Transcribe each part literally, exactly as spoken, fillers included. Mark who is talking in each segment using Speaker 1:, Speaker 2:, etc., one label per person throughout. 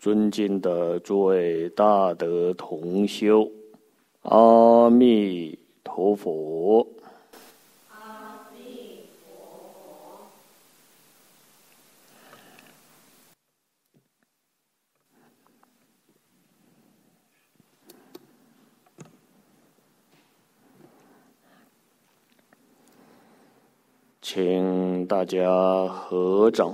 Speaker 1: 尊敬的诸位大德同修，阿弥陀佛。
Speaker 2: 阿弥陀佛。
Speaker 1: 请大家合掌，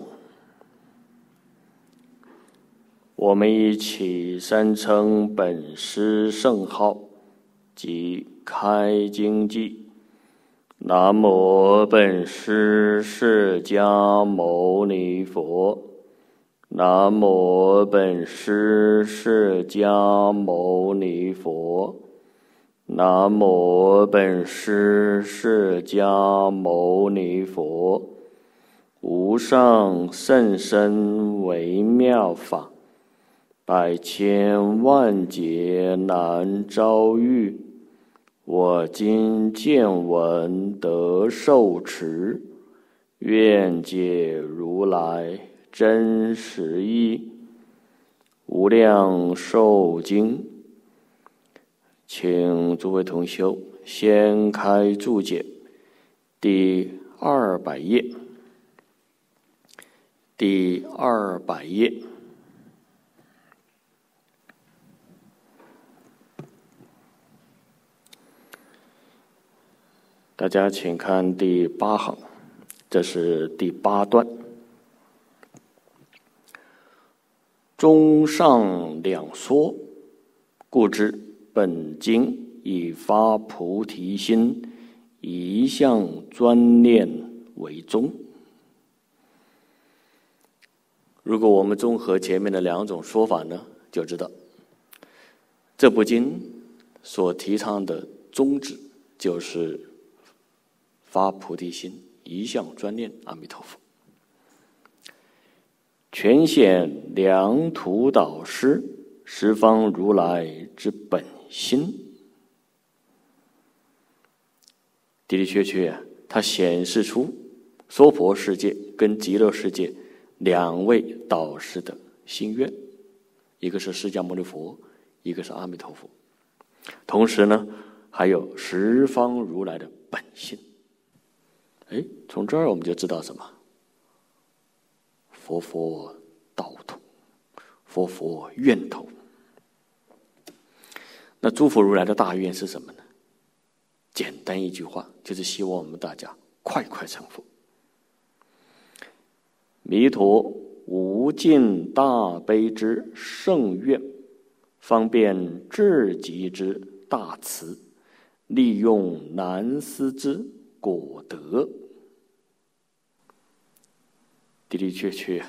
Speaker 1: 我们一起三称本师圣号及开经偈。南无本师释迦牟尼佛，南无本师释迦牟尼佛，南无本师释迦牟尼佛。无上甚深微妙法，百千万劫难遭遇。我今见闻得受持，愿解如来真实义。无量寿经，请诸位同修先开注解第二百页，第二百页。大家请看第八行，这是第八段。中上两说，故知本经以发菩提心，一向专念为宗。如果我们综合前面的两种说法呢，就知道这部经所提倡的宗旨就是发菩提心，一向专念阿弥陀佛，全显良图导师十方如来之本心。的的确确，它显示出娑婆世界跟极乐世界两位导师的心愿，一个是释迦牟尼佛，一个是阿弥陀佛。同时呢，还有十方如来的本性。哎，从这儿我们就知道什么？佛佛道统，佛佛愿头。那诸佛如来的大愿是什么呢？简单一句话，就是希望我们大家快快成佛。弥陀无尽大悲之圣愿，方便至极之大慈，利用难思之果德。的的确确，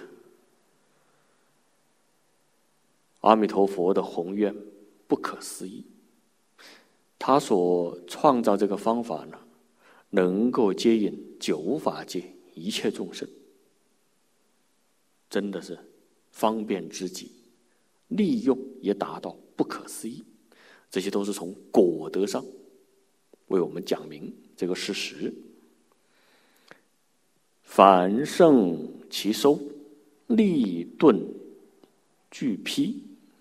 Speaker 1: 阿弥陀佛的宏愿不可思议。他所创造这个方法呢，能够接引九法界一切众生，真的是方便之极，利用也达到不可思议。这些都是从果德上为我们讲明这个事实。凡圣其收，利钝俱批。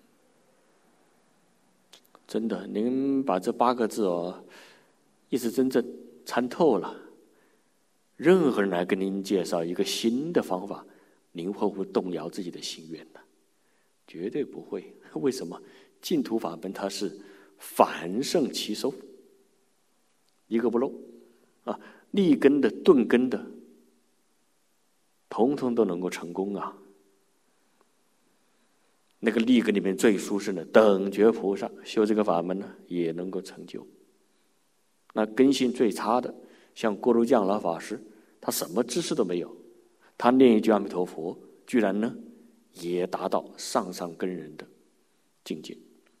Speaker 1: 真的，您把这八个字哦，意思真正参透了。任何人来跟您介绍一个新的方法，您会不会动摇自己的心愿呢？绝对不会。为什么？净土法门它是凡圣其收，一个不漏啊，立根的、顿根的，统统都能够成功啊。那个立根里面最殊胜的等觉菩萨修这个法门呢，也能够成就。那根性最差的，像锅炉匠老法师，他什么知识都没有，他念一句阿弥陀佛，居然呢也达到上上根人的境界。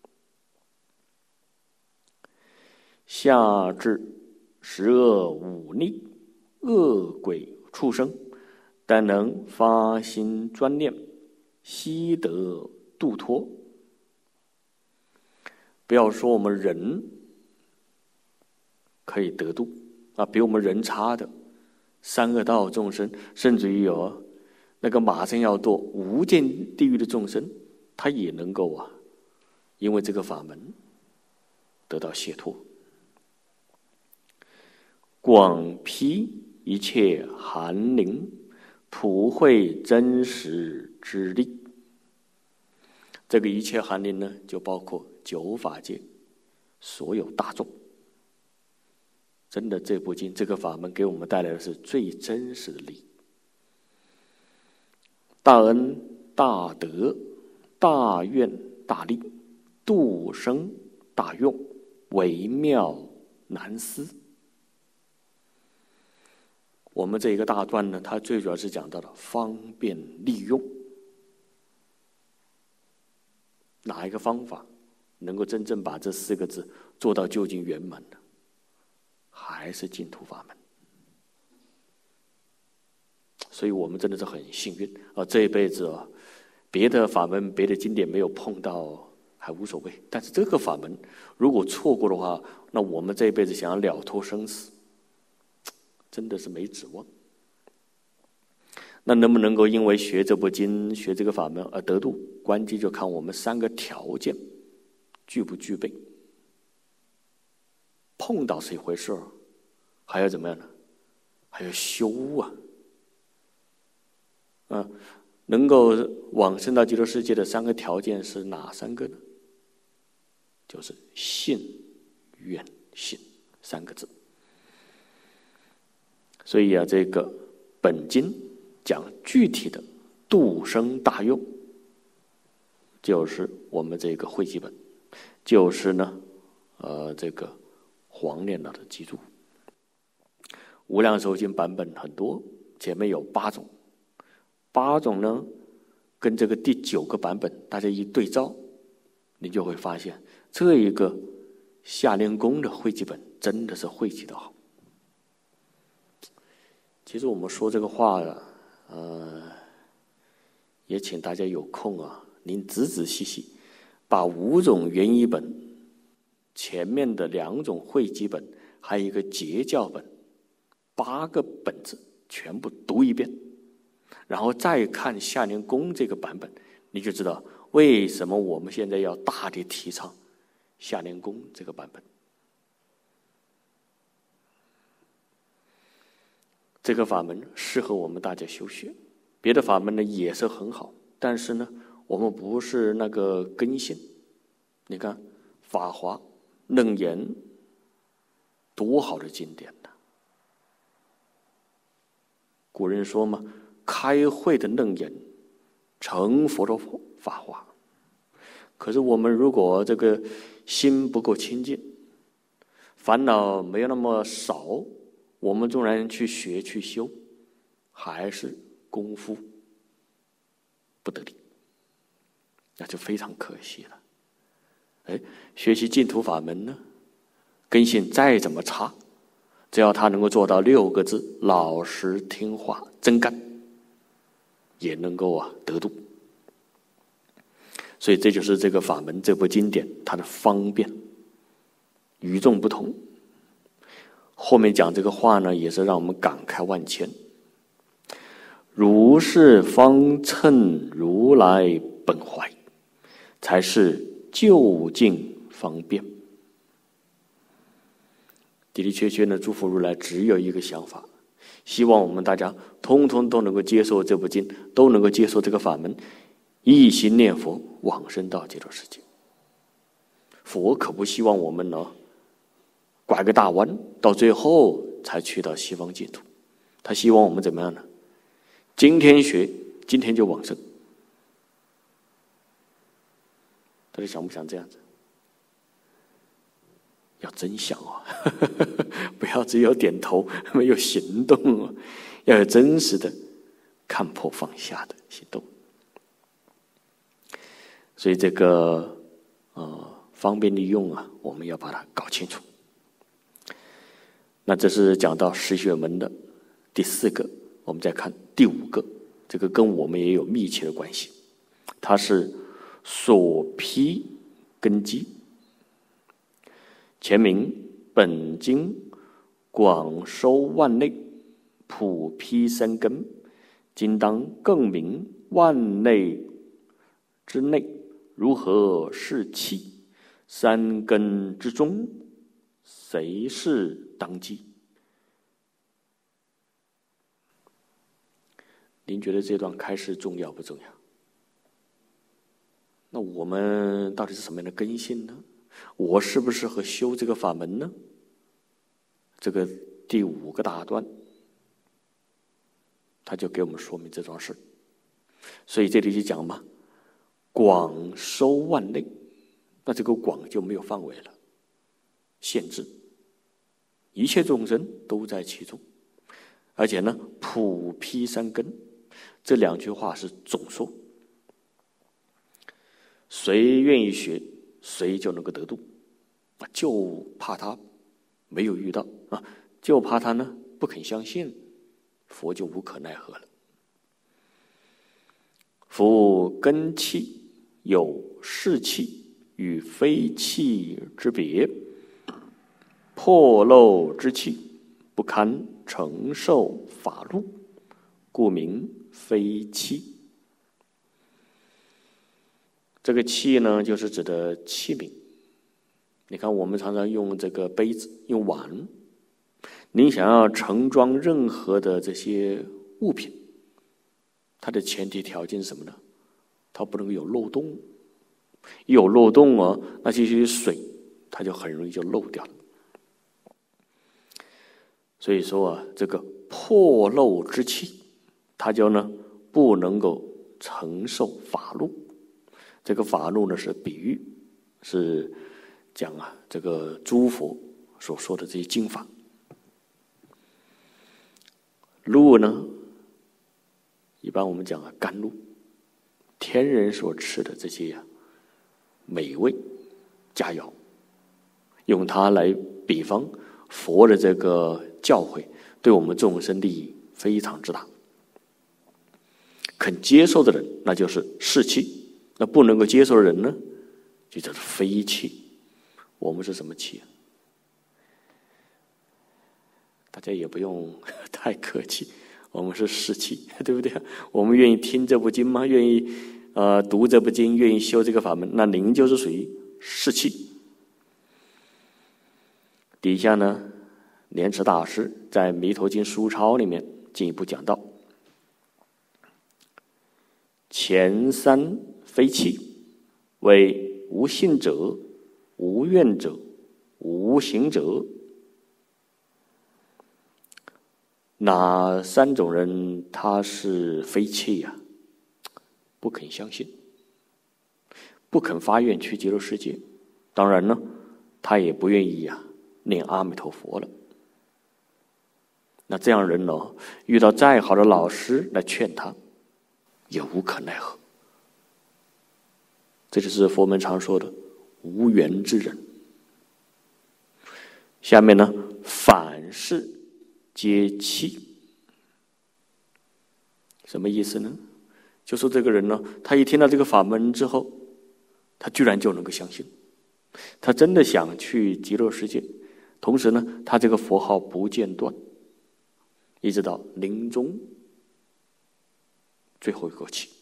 Speaker 1: 下至十恶五逆、恶鬼畜生，但能发心专念，悉得度脱。不要说我们人可以得度啊，比我们人差的三恶道众生，甚至于有那个马上要堕无间地狱的众生， 他也能够啊，因为这个法门得到解脱。广披一切寒灵，普惠真实之力。这个一切寒灵呢，就包括九法界所有大众。真的，这部经这个法门给我们带来的是最真实的利益。大恩大德大愿大力，度生大用，微妙难思。我们这一个大段呢，它最主要是讲到了方便利用。哪一个方法能够真正把这四个字做到究竟圆满呢？还是净土法门。所以我们真的是很幸运啊！这一辈子啊，别的法门、别的经典没有碰到还无所谓，但是这个法门如果错过的话，那我们这一辈子想要了脱生死，真的是没指望。那能不能够因为学这部经、学这个法门而得度？关键就看我们三个条件具不具备。碰到是一回事儿，还要怎么样呢？还要修啊！啊，能够往生到极乐世界的三个条件是哪三个呢？就是信、愿、行三个字。所以啊，这个本经讲具体的度生大用，就是我们这个汇集本，就是呢，呃，这个黄念老的记注。无量寿经版本很多，前面有八种，八种呢，跟这个第九个版本大家一对照，你就会发现这一个夏莲公的汇集本真的是汇集的好。其实我们说这个话啊，呃，也请大家有空啊，您仔仔细细把五种原译本前面的两种汇集本，还有一个结教本，八个本子全部读一遍，然后再看夏莲公这个版本，你就知道为什么我们现在要大力提倡夏莲公这个版本。这个法门适合我们大家修学，别的法门呢也是很好，但是呢，我们不是那个根性。你看《法华》《楞严》多好的经典呢！古人说嘛，开会的楞严，成佛的法华。可是我们如果这个心不够清净，烦恼没有那么少，我们纵然去学去修，还是功夫不得力，那就非常可惜了。哎，学习净土法门呢，根性再怎么差，只要他能够做到六个字：老实听话真干，也能够啊得度。所以这就是这个法门这部经典它的方便与众不同。后面讲这个话呢，也是让我们感慨万千。如是方称如来本怀，才是究竟方便。的的确确呢，诸佛如来只有一个想法，希望我们大家通通都能够接受这部经，都能够接受这个法门，一心念佛，往生到极乐世界。佛可不希望我们呢拐个大弯，到最后才去到西方净土。他希望我们怎么样呢？今天学，今天就往生。大家想不想这样子？要真想哦，不要只有点头没有行动哦，要有真实的看破放下的行动。所以这个呃方便利用啊，我们要把它搞清楚。那这是讲到十学门的第四个，我们再看第五个，这个跟我们也有密切的关系，它是所披根基。前名本经广收万类，普披三根，今当更名万类之内如何是气？三根之中，谁是当机？您觉得这段开示重要不重要？那我们到底是什么样的根性呢？我适不适合修这个法门呢？这个第五个大段，他就给我们说明这桩事。所以这里就讲嘛，广收万类，那这个广就没有范围了，限制，一切众生都在其中，而且呢，普披三根，这两句话是总说，谁愿意学，谁就能够得度，就怕他没有遇到啊，就怕他呢不肯相信，佛就无可奈何了。夫根气有是气与非气之别，破漏之气不堪承受法路，故名非气。这个气呢，就是指的器皿。你看，我们常常用这个杯子、用碗，您想要盛装任何的这些物品，它的前提条件是什么呢？它不能有漏洞。一有漏洞哦，那这些水它就很容易就漏掉了。所以说啊，这个破漏之气，它就呢不能够承受法路。这个法路呢是比喻，是讲啊这个诸佛所说的这些经法。路呢，一般我们讲啊甘露，天人所吃的这些啊美味佳肴，用它来比方佛的这个教诲，对我们众生利益非常之大。肯接受的人，那就是是气；那不能够接受的人呢，就叫做非气。我们是什么气啊？大家也不用太客气，我们是是气，对不对？我们愿意听这部经吗？愿意呃读这部经，愿意修这个法门，那您就是属于是气。底下呢，莲池大师在《弥陀经书钞》里面进一步讲到：前三非气，为无信者、无愿者、无行者。哪三种人他是非气呀、啊？不肯相信，不肯发愿去极乐世界，当然呢，他也不愿意呀、啊、念阿弥陀佛了。那这样人呢，遇到再好的老师来劝他，也无可奈何。这就是佛门常说的无缘之人。下面呢，反是皆气，什么意思呢？就说这个人呢，他一听到这个法门之后，他居然就能够相信，他真的想去极乐世界，同时呢，他这个佛号不间断，一直到临终最后一口气。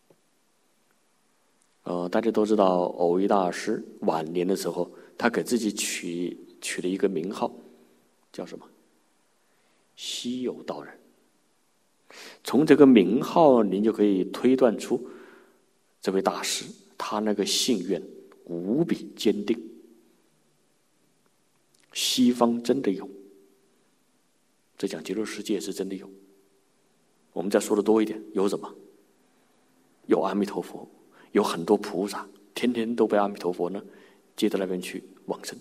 Speaker 1: 呃，大家都知道，藕益大师晚年的时候，他给自己取取了一个名号，叫什么？稀有道人。从这个名号，您就可以推断出这位大师他那个信愿无比坚定。西方真的有，这讲极乐世界是真的有。我们再说的多一点，有什么？有阿弥陀佛，有很多菩萨，天天都被阿弥陀佛呢接到那边去往生。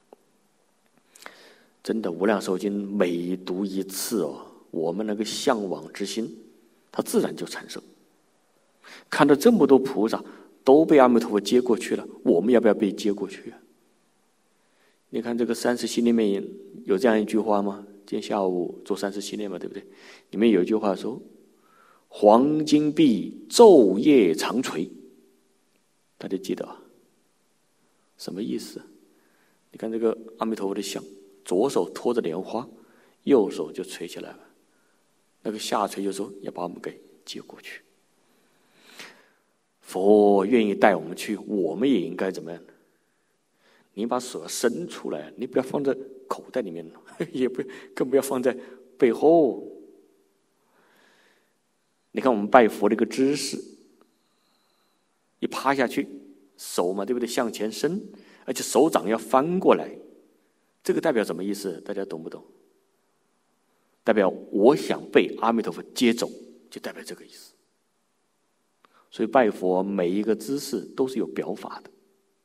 Speaker 1: 真的，无量寿经每读一次哦，我们那个向往之心，它自然就产生。看到这么多菩萨都被阿弥陀佛接过去了，我们要不要被接过去啊？你看这个三十七里面有这样一句话吗？今天下午做三十七念嘛，对不对？里面有一句话说：“黄金臂昼夜常垂。”大家记得啊？什么意思？你看这个阿弥陀佛的像，左手托着莲花，右手就垂起来了。那个下垂就说要把我们给接过去。 佛愿意带我们去，我们也应该怎么样？你把手伸出来，你不要放在口袋里面，也不更不要放在背后。你看我们拜佛的一个姿势，一趴下去，手嘛，对不对？向前伸，而且手掌要翻过来，这个代表什么意思？大家懂不懂？代表我想被阿弥陀佛接走，就代表这个意思。所以拜佛每一个姿势都是有表法的。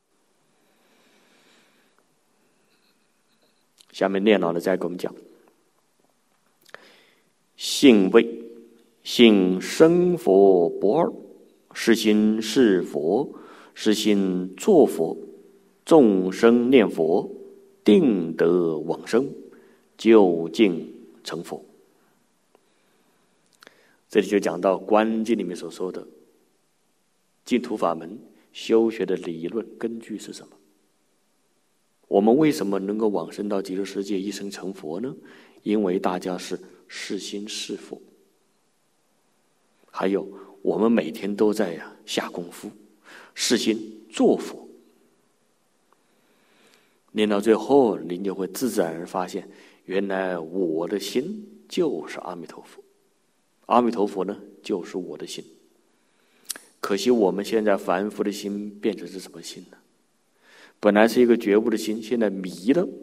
Speaker 1: 下面念老的再给我们讲，信位，信生佛不二，是心是佛，是心作佛，众生念佛，定得往生，究竟成佛。这里就讲到观经里面所说的净土法门修学的理论根据是什么？我们为什么能够往生到极乐世界一生成佛呢？因为大家是是心是佛，还有我们每天都在呀下功夫，是心做佛。念到最后，您就会自自然而发现，原来我的心就是阿弥陀佛，阿弥陀佛呢就是我的心。可惜我们现在凡夫的心变成是什么心呢？本来是一个觉悟的心，现在迷了，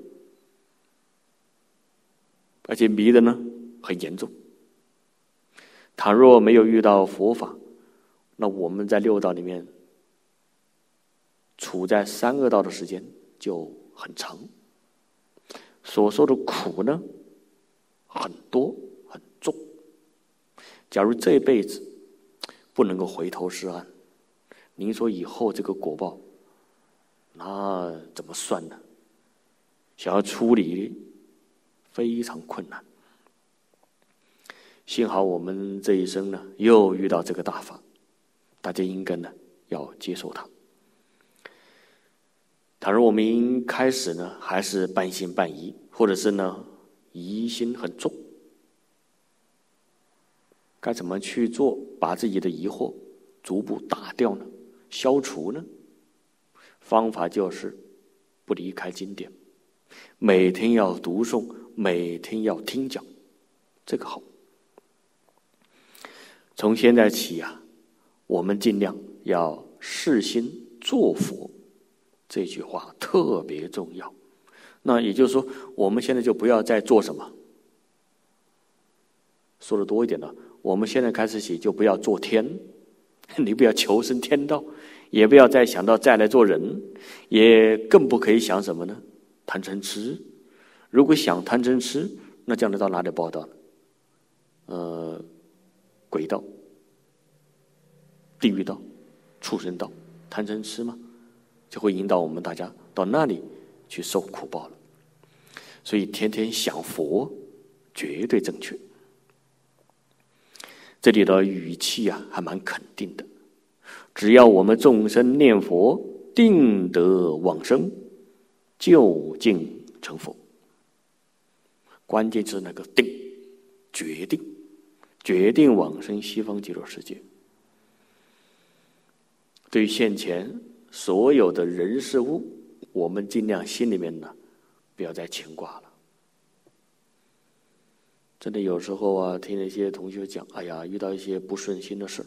Speaker 1: 而且迷的呢很严重。倘若没有遇到佛法，那我们在六道里面处在三恶道的时间就很长，所受的苦呢很多很重。假如这辈子不能够回头是岸，您说以后这个果报那怎么算呢？想要处理非常困难。幸好我们这一生呢又遇到这个大法，大家应该呢要接受它。倘若我们开始呢还是半信半疑，或者是呢疑心很重，该怎么去做把自己的疑惑逐步打掉呢？消除呢？方法就是不离开经典，每天要读诵，每天要听讲，这个好。从现在起啊，我们尽量要是心做佛，这句话特别重要。那也就是说，我们现在就不要再做什么，说的多一点了，我们现在开始起就不要做天，你不要求生天道，也不要再想到再来做人，也更不可以想什么呢？贪嗔痴。如果想贪嗔痴，那将来到哪里报道呢？呃，鬼道、地狱道、畜生道，贪嗔痴嘛，就会引导我们大家到那里去受苦报了。所以天天想佛，绝对正确。这里的语气啊，还蛮肯定的。只要我们众生念佛，定得往生，究竟成佛。关键就是那个定，决定，决定往生西方极乐世界。对于现前所有的人事物，我们尽量心里面呢，不要再牵挂了。真的有时候啊，听那些同学讲，哎呀，遇到一些不顺心的事，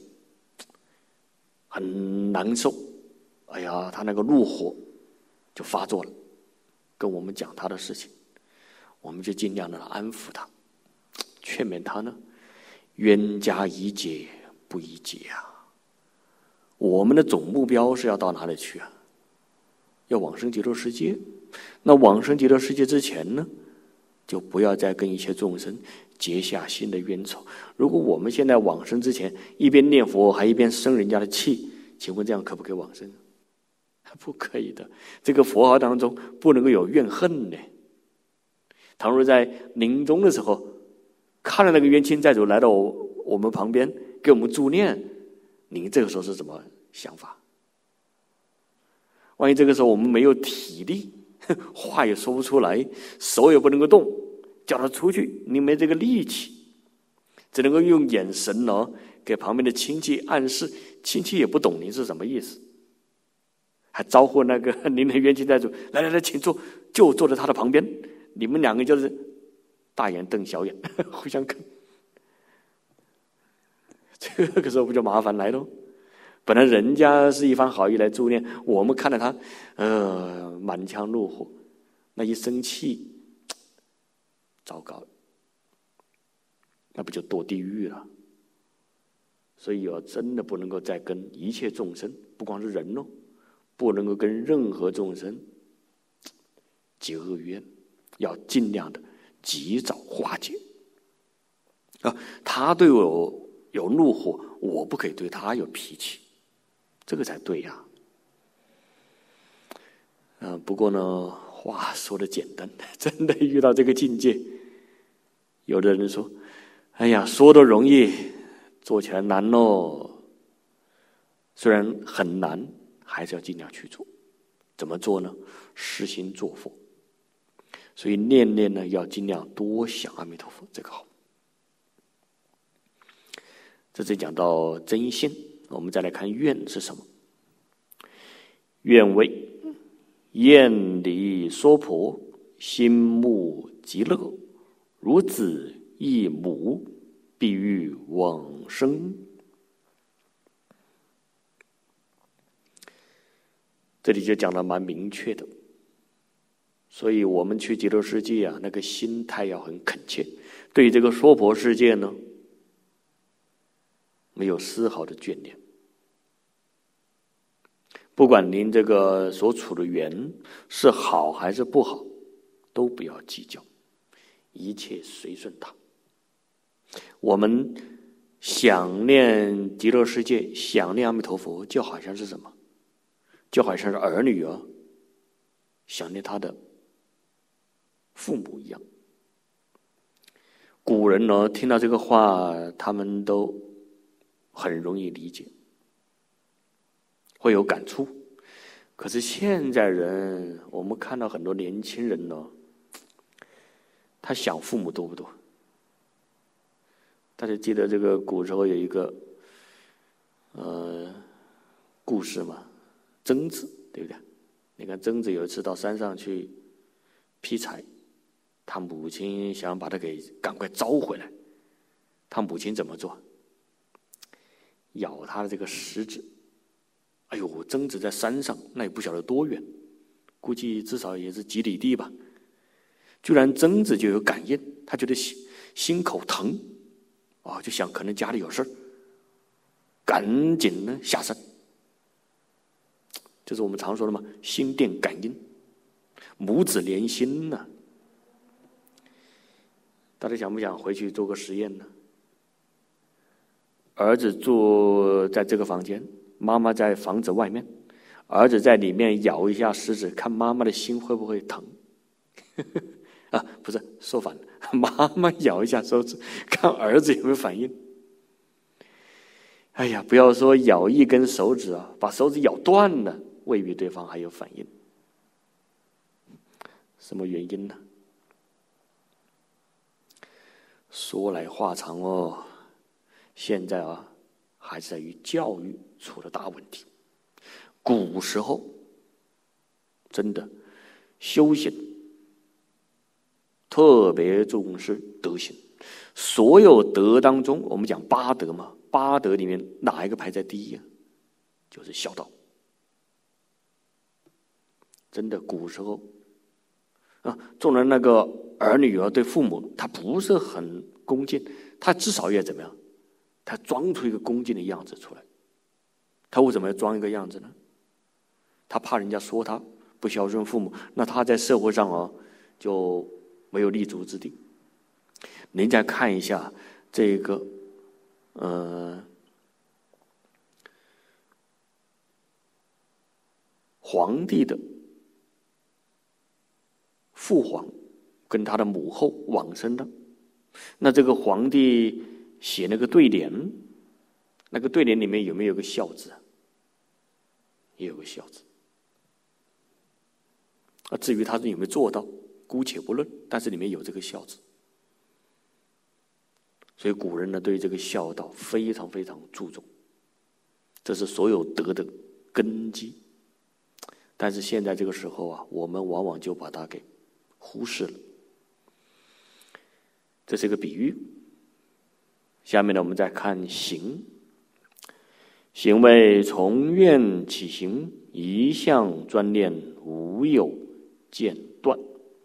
Speaker 1: 很难受。哎呀，他那个怒火就发作了，跟我们讲他的事情，我们就尽量的安抚他，劝勉他呢，冤家宜解不宜结啊。我们的总目标是要到哪里去啊？要往生极乐世界。那往生极乐世界之前呢，就不要再跟一切众生结下新的冤仇。如果我们现在往生之前一边念佛还一边生人家的气，请问这样可不可以往生？不可以的。这个佛号当中不能够有怨恨呢。倘若在临终的时候看了那个冤亲债主来到我我们旁边给我们助念，您这个时候是怎么想法？万一这个时候我们没有体力，话也说不出来，手也不能够动，叫他出去，你没这个力气，只能够用眼神呢给旁边的亲戚暗示， 亲戚也不懂您是什么意思，还招呼那个您的冤亲债主来来来，请坐，就坐在他的旁边。你们两个就是大眼瞪小眼，互相看。这个时候不就麻烦来了？本来人家是一番好意来助念，我们看到他，呃，满腔怒火，那一生气，糟糕了，那不就堕地狱了？所以啊，真的不能够再跟一切众生，不光是人哦，不能够跟任何众生结恶缘，要尽量的及早化解。啊，他对我有怒火，我不可以对他有脾气，这个才对呀。啊，不过呢，话说的简单，真的遇到这个境界，有的人说：“哎呀，说的容易，做起来难哦。”虽然很难，还是要尽量去做。怎么做呢？实行做佛。所以念念呢，要尽量多想阿弥陀佛，这个好。这次讲到真心，我们再来看愿是什么。愿为厌离娑婆，心慕极乐，如子忆母，必欲往生。这里就讲得蛮明确的，所以我们去极乐世界啊，那个心态要很恳切。对于这个娑婆世界呢，没有丝毫的眷恋。不管您这个所处的缘是好还是不好，都不要计较，一切随顺它。我们想念极乐世界，想念阿弥陀佛，就好像是什么？就好像是儿女啊想念他的父母一样。古人呢，听到这个话，他们都很容易理解，会有感触。可是现在人，我们看到很多年轻人呢，他想父母多不多？大家记得这个古时候有一个呃故事嘛，曾子，对不对？你看曾子有一次到山上去劈柴，他母亲想把他给赶快招回来，他母亲怎么做？咬他的这个食指。哎呦，曾子在山上，那也不晓得多远，估计至少也是几里地吧。居然曾子就有感应，他觉得心心口疼，哦，就想可能家里有事儿，赶紧呢下山。就是我们常说的嘛，心电感应，母子连心呢、啊。大家想不想回去做个实验呢？儿子住在这个房间，妈妈在房子外面，儿子在里面咬一下食指，看妈妈的心会不会疼？啊，不是，说反了，妈妈咬一下手指，看儿子有没有反应。哎呀，不要说咬一根手指啊，把手指咬断了，未必对方还有反应。什么原因呢？说来话长哦，现在啊，还是在于教育出了大问题。古时候真的修行特别重视德行，所有德当中，我们讲八德嘛，八德里面哪一个排在第一啊？就是孝道。真的，古时候啊，纵然那个儿女啊对父母他不是很恭敬，他至少也怎么样？他装出一个恭敬的样子出来。他为什么要装一个样子呢？他怕人家说他不孝顺父母，那他在社会上啊就没有立足之地。您再看一下这个，呃，皇帝的父皇跟他的母后往生的，那这个皇帝写那个对联，那个对联里面有没有个孝字？也有个孝字。啊，至于他有没有做到，姑且不论，但是里面有这个孝字。所以古人呢对这个孝道非常非常注重。 这是所有德的根基。但是现在这个时候啊，我们往往就把它给忽视了。这是一个比喻。下面呢，我们再看行。行为从愿起行，一向专念，无有间断。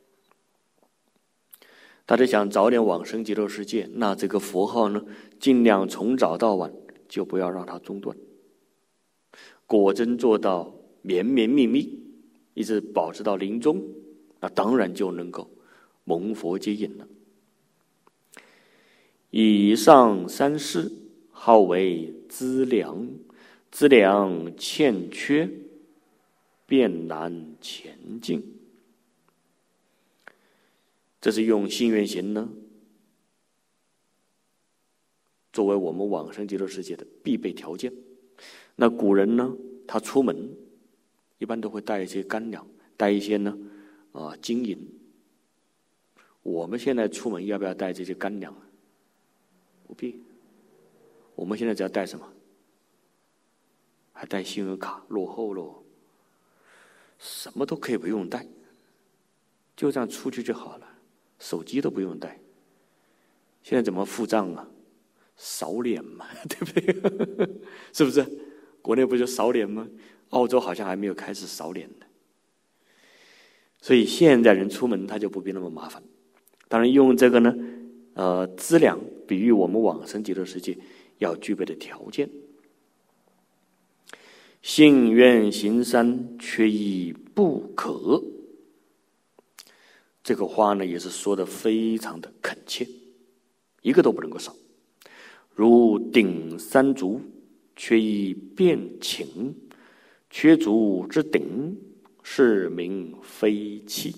Speaker 1: 大家想早点往生极乐世界，那这个佛号呢，尽量从早到晚就不要让它中断。果真做到绵绵密密，一直保持到临终，那当然就能够蒙佛接引了。以上三事，号为资粮，资粮欠缺，便难前进。这是用信愿行呢，作为我们往生极乐世界的必备条件。那古人呢，他出门一般都会带一些干粮，带一些呢啊金银。我们现在出门要不要带这些干粮？不必。我们现在只要带什么？还带信用卡，落后咯。什么都可以不用带，就这样出去就好了，手机都不用带。现在怎么付账啊？扫脸嘛，对不对？是不是？国内不就扫脸吗？澳洲好像还没有开始扫脸的。所以现在人出门他就不必那么麻烦。当然用这个呢，呃，资粮比喻我们往生极乐世界要具备的条件。信愿行三，缺一不可。这个话呢，也是说的非常的恳切，一个都不能够少。如顶三足，缺一便请，缺足之顶，是名非器。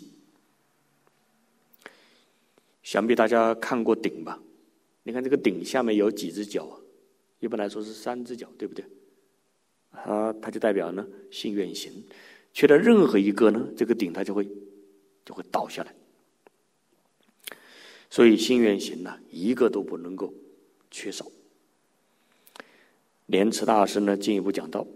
Speaker 1: 想必大家看过顶吧？你看这个顶下面有几只脚啊？一般来说是三只脚，对不对？啊，它就代表呢信愿行，缺了任何一个呢，这个顶它就会就会倒下来。所以信愿行呢，一个都不能够缺少。莲池大师呢进一步讲到，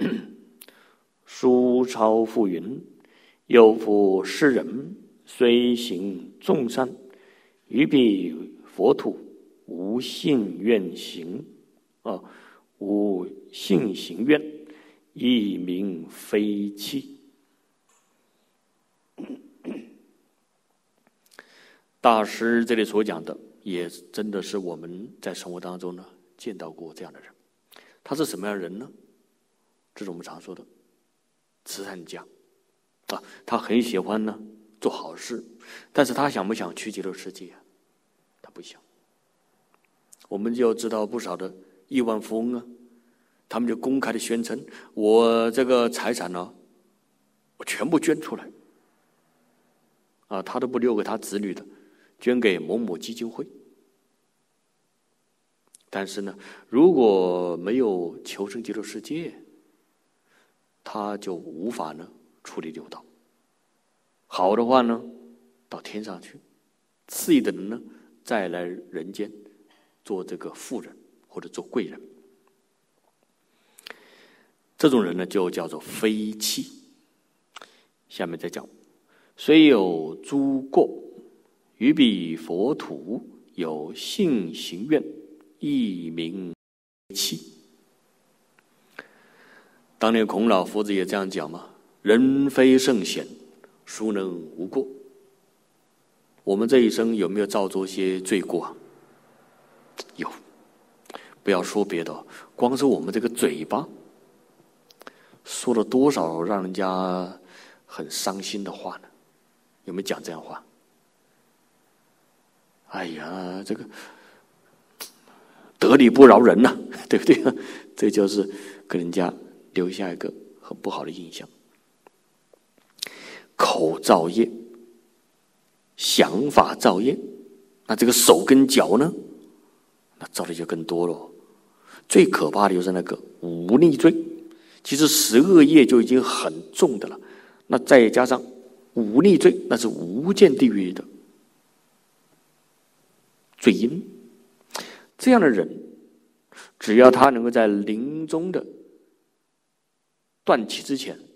Speaker 1: 书超复云：有夫世人，虽行众善，于彼佛土无信愿行啊，无信行愿，亦名非器。大师这里所讲的，也真的是我们在生活当中呢见到过这样的人。他是什么样的人呢？这是我们常说的慈善家啊，他很喜欢呢做好事，但是他想不想去极乐世界啊？他不想。我们就知道不少的亿万富翁啊，他们就公开的宣称，我这个财产呢，我全部捐出来啊，他都不留给他子女的，捐给某某基金会。但是呢，如果没有求生极乐世界，他就无法呢处理六道。好的话呢，到天上去；次一的人呢，再来人间做这个富人或者做贵人。这种人呢，就叫做非器。下面再讲，虽有诸过，于彼佛土有信行愿，亦名器。当年孔老夫子也这样讲嘛，人非圣贤，孰能无过？我们这一生有没有造作些罪过啊？有。不要说别的，光是我们这个嘴巴说了多少让人家很伤心的话呢？有没有讲这样话？哎呀，这个得理不饶人呐、啊，对不对？这就是给人家留下一个很不好的印象。口造业，想法造业，那这个手跟脚呢，那造的就更多了。最可怕的就是那个无逆罪，其实十恶业就已经很重的了，那再加上无逆罪，那是无间地狱的罪因。这样的人，只要他能够在临终的
Speaker 3: 断气之前，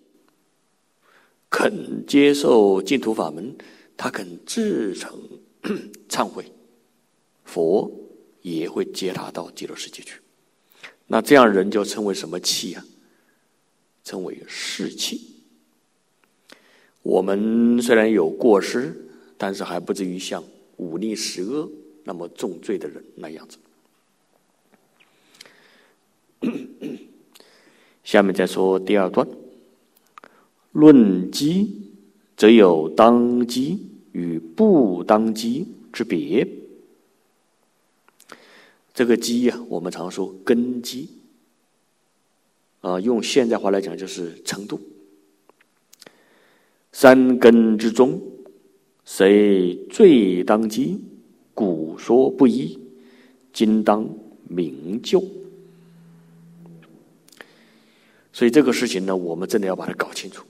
Speaker 3: 肯接受净土法门，他肯至诚忏悔，佛也会接他到极乐世界去。那这样人就称为什么气啊？称为士气。我们虽然有过失，但是还不至于像忤逆十恶那么重罪的人那样子。下面再说第二段，论机，则有当机与不当机之别。这个机呀、啊，我们常说根基，啊、呃，用现代话来讲就是程度。三根之中，谁最当机？古说不一，今当明就。所以这个事情呢，我们真的要把它搞清楚。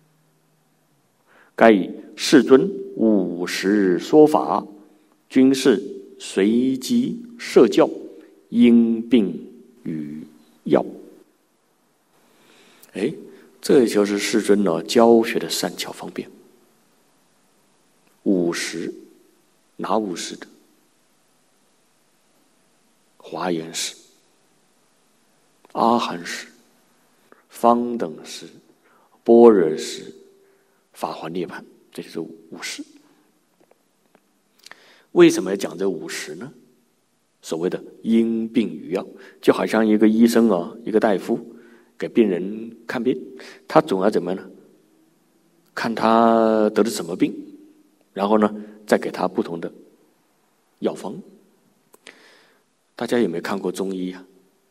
Speaker 3: 该以世尊五十说法，均是随机设教，因病与药。哎，这就是世尊呢教学的善巧方便。五十，哪五十的？华严时、阿含时、方等时、般若时、法华涅槃，这就是五十。为什么要讲这五十呢？所谓的因病与药，就好像一个医生啊，一个大夫给病人看病，他总要怎么呢？看他得了什么病，然后呢，再给他不同的药方。大家有没有看过中医啊？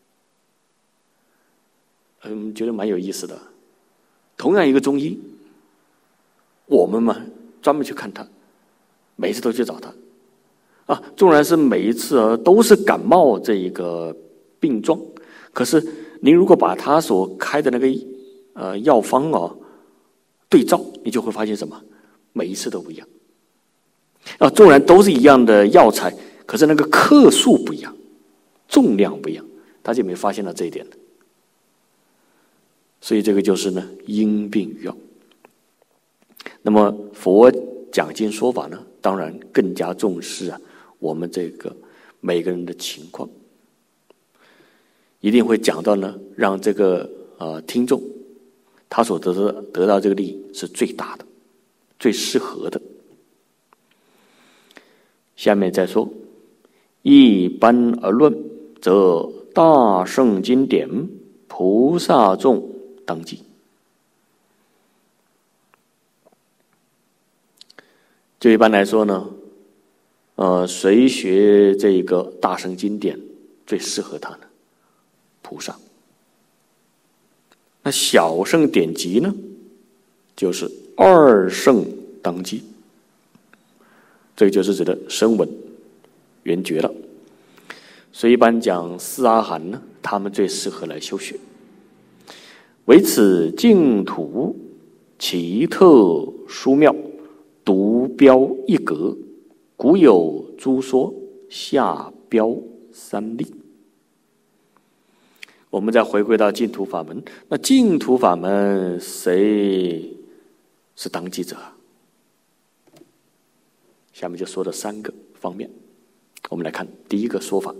Speaker 3: 嗯，觉得蛮有意思的。同样一个中医，我们嘛专门去看他，每一次都去找他。啊，纵然是每一次啊都是感冒这一个病状，可是您如果把他所开的那个呃药方啊对照，你就会发现什么？每一次都不一样。啊，纵然都是一样的药材，可是那个克数不一样，重量不一样，大家有没有发现到这一点呢？所以这个就是呢因病与药。那么佛讲经说法呢，当然更加重视啊我们这个每个人的情况，一定会讲到呢，让这个呃听众他所得的得到这个利益是最大的、最适合的。下面再说，一般而论，则大圣经典菩萨众当机。就一般来说呢，呃，谁学这个大乘经典最适合他呢？菩萨。那小乘典籍呢，就是二圣当机。这个就是指的声闻、缘觉了。所以一般讲四阿含呢，他们最适合来修学。唯此净土奇特殊妙，独标一格，古有诸说，下标三例。我们再回归到净土法门，那净土法门谁是当机者？下面就说了三个方面，我们来看第一个说法：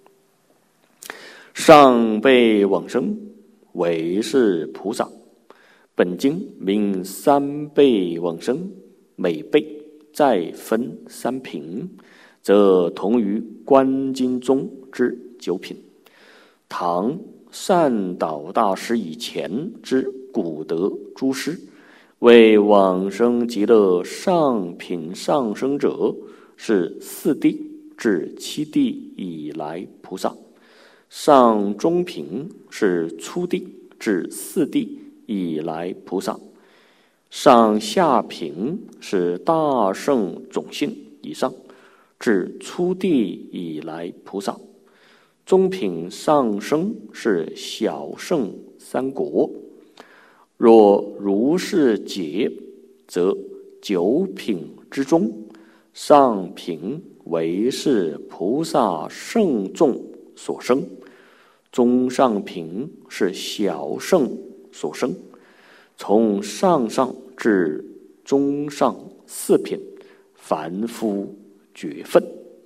Speaker 3: 上辈往生，为是菩萨。本经名三辈往生，每辈再分三品，则同于观经中之九品。唐善导大师以前之古德诸师，为往生极乐上品上生者，是四谛至七谛以来菩萨；上中品是初谛至四谛以来菩萨；上下品是大圣种性以上至初谛以来菩萨；中品上生是小圣三果。若如是解，则九品之中，上品为是菩萨圣众所生，中上品是小圣所生，从上上至中上四品，凡夫绝分。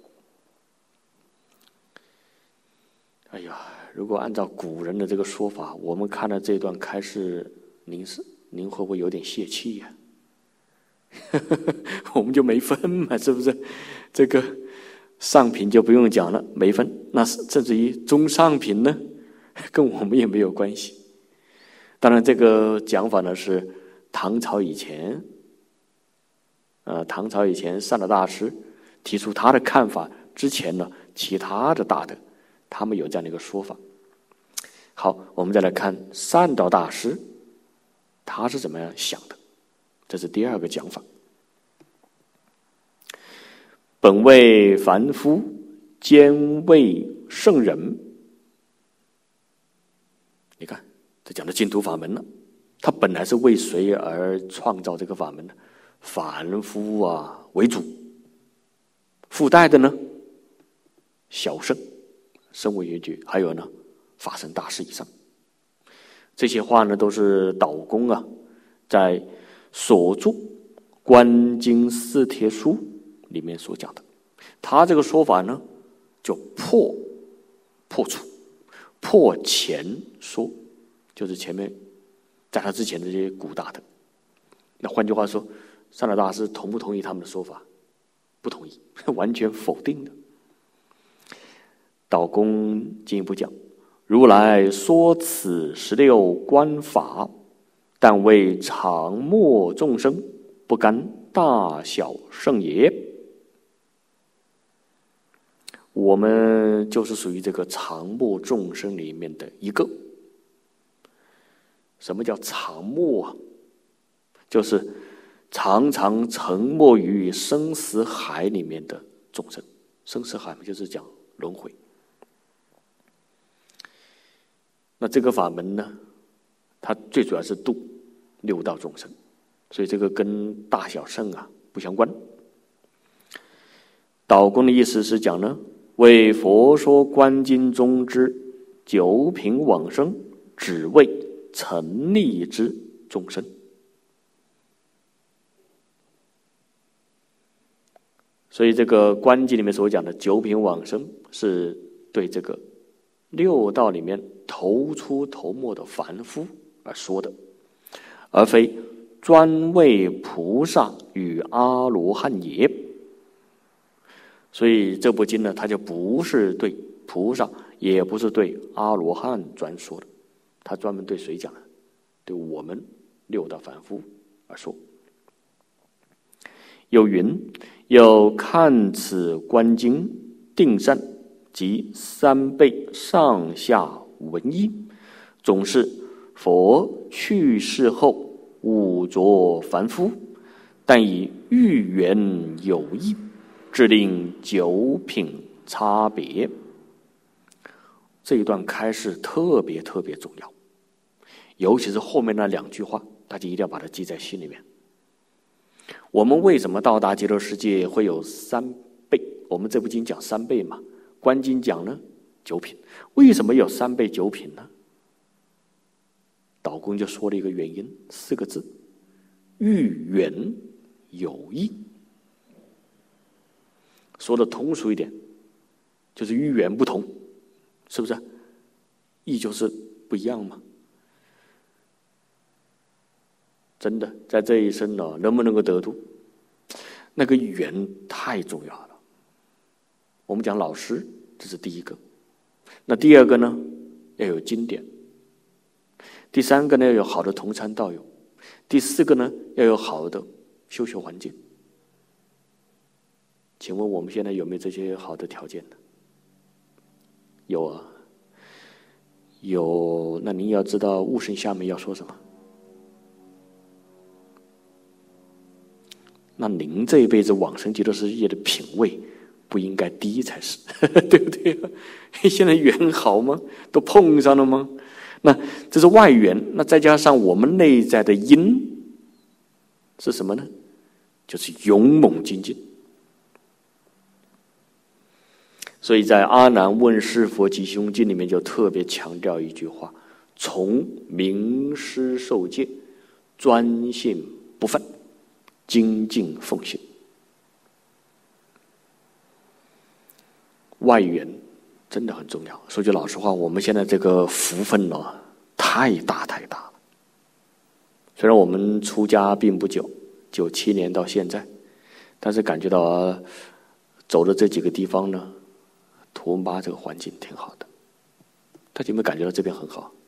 Speaker 3: 哎呀，如果按照古人的这个说法，我们看了这段开示，您是您会不会有点泄气呀、啊？我们就没分嘛，是不是？这个上品就不用讲了，没分。那甚至于中上品呢，跟我们也没有关系。当然，这个讲法呢是唐朝以前，呃，唐朝以前善导大师提出他的看法之前呢，其他的大德他们有这样的一个说法。好，我们再来看善导大师他是怎么样想的，这是第二个讲法。本为凡夫，兼为圣人。你看，这讲的净土法门了。他本来是为谁而创造这个法门呢？凡夫啊为主，附带的呢，小圣、声闻缘觉，还有呢，法身大士以上。这些话呢，都是导公啊，在所著《观经四帖书》里面所讲的。他这个说法呢，就破破除破前说，就是前面在他之前的这些古大的。那换句话说，善导大师同不同意他们的说法？不同意，完全否定的。导公进一步讲，如来说此十六观法，但为常默众生，不干大小圣也。我们就是属于这个常默众生里面的一个。什么叫常默啊？就是常常沉没于生死海里面的众生。生死海就是讲轮回。那这个法门呢，它最主要是度六道众生，所以这个跟大小圣啊不相关。导公的意思是讲呢，为佛说观经中之九品往生，只为沉溺之众生。所以这个观经里面所讲的九品往生，是对这个六道里面头出头没的凡夫而说的，而非专为菩萨与阿罗汉也。所以这部经呢，它就不是对菩萨，也不是对阿罗汉专说的，它专门对谁讲的？对我们六道凡夫而说。有云：有看此观经，定善及三倍上下文义，总是佛去世后误着凡夫，但以欲缘有异，致令九品差别。这一段开示特别特别重要，尤其是后面那两句话，大家一定要把它记在心里面。我们为什么到达极乐世界会有三倍？我们这部经讲三倍嘛，观经讲呢九品，为什么有三倍九品呢？导公就说了一个原因，四个字：欲缘有异。说的通俗一点，就是欲缘不同，是不是？异就是不一样嘛。真的，在这一生呢，能不能够得度，那个缘太重要了。我们讲老师，这是第一个。那第二个呢，要有经典。第三个呢，要有好的同参道友。第四个呢，要有好的修学环境。请问我们现在有没有这些好的条件呢？有啊，有。那您要知道悟圣下面要说什么？那您这一辈子往生极乐世界的品位不应该低才是，对不对？现在缘好吗？都碰上了吗？那这是外缘，那再加上我们内在的因是什么呢？就是勇猛精进。所以在《阿难问世佛吉凶经》里面就特别强调一句话： 从名师受戒，专心不犯，精进奉行。外缘真的很重要。说句老实话，我们现在这个福分呢，太大太大了。虽然我们出家并不久，九七年到现在，但是感觉到、啊、走的这几个地方呢，图文巴这个环境挺好的。大家有没有感觉到这边很好？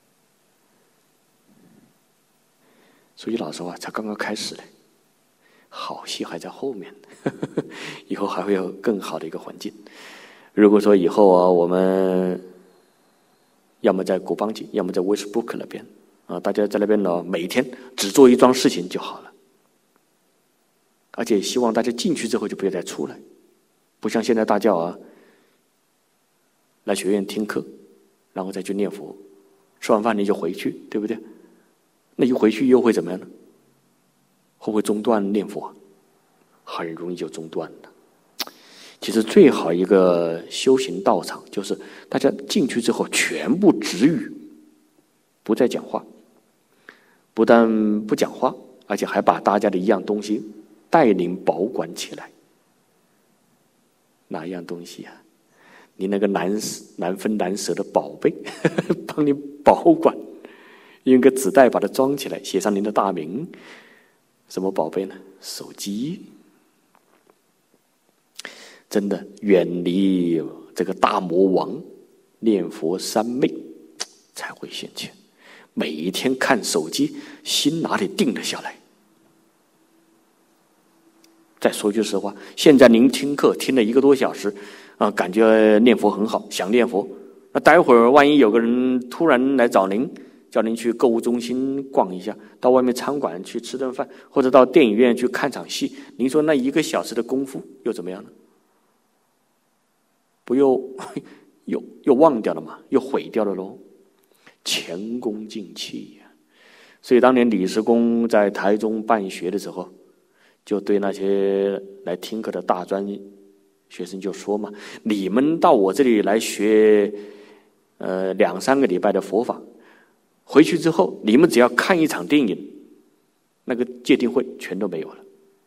Speaker 3: 说句老实话，才刚刚开始嘞，好戏还在后面，呵呵，以后还会有更好的一个环境。如果说以后啊，我们要么在古邦吉，要么在 Westbrook 那边啊，大家在那边呢，每天只做一桩事情就好了。而且希望大家进去之后就不要再出来，不像现在大教啊，来学院听课，然后再去念佛，吃完饭你就回去，对不对？那一回去又会怎么样呢？会不会中断念佛？很容易就中断了。其实最好一个修行道场，就是大家进去之后全部止语，不再讲话，不但不讲话，而且还把大家的一样东西带领保管起来。哪一样东西啊？你那个难难分难舍的宝贝，帮你保管，用个纸袋把它装起来，写上您的大名。什么宝贝呢？手机。真的远离这个大魔王，念佛三昧才会现前。每一天看手机，心哪里定了下来？再说句实话，现在您听课听了一个多小时啊、呃，感觉念佛很好，想念佛。那待会儿万一有个人突然来找您，叫您去购物中心逛一下，到外面餐馆去吃顿饭，或者到电影院去看场戏，您说那一个小时的功夫又怎么样呢？不又又又忘掉了嘛，又毁掉了喽，前功尽弃呀、啊！所以当年李时公在台中办学的时候，就对那些来听课的大专学生就说嘛：“你们到我这里来学，呃，两三个礼拜的佛法，回去之后，你们只要看一场电影，那个戒定慧全都没有了。”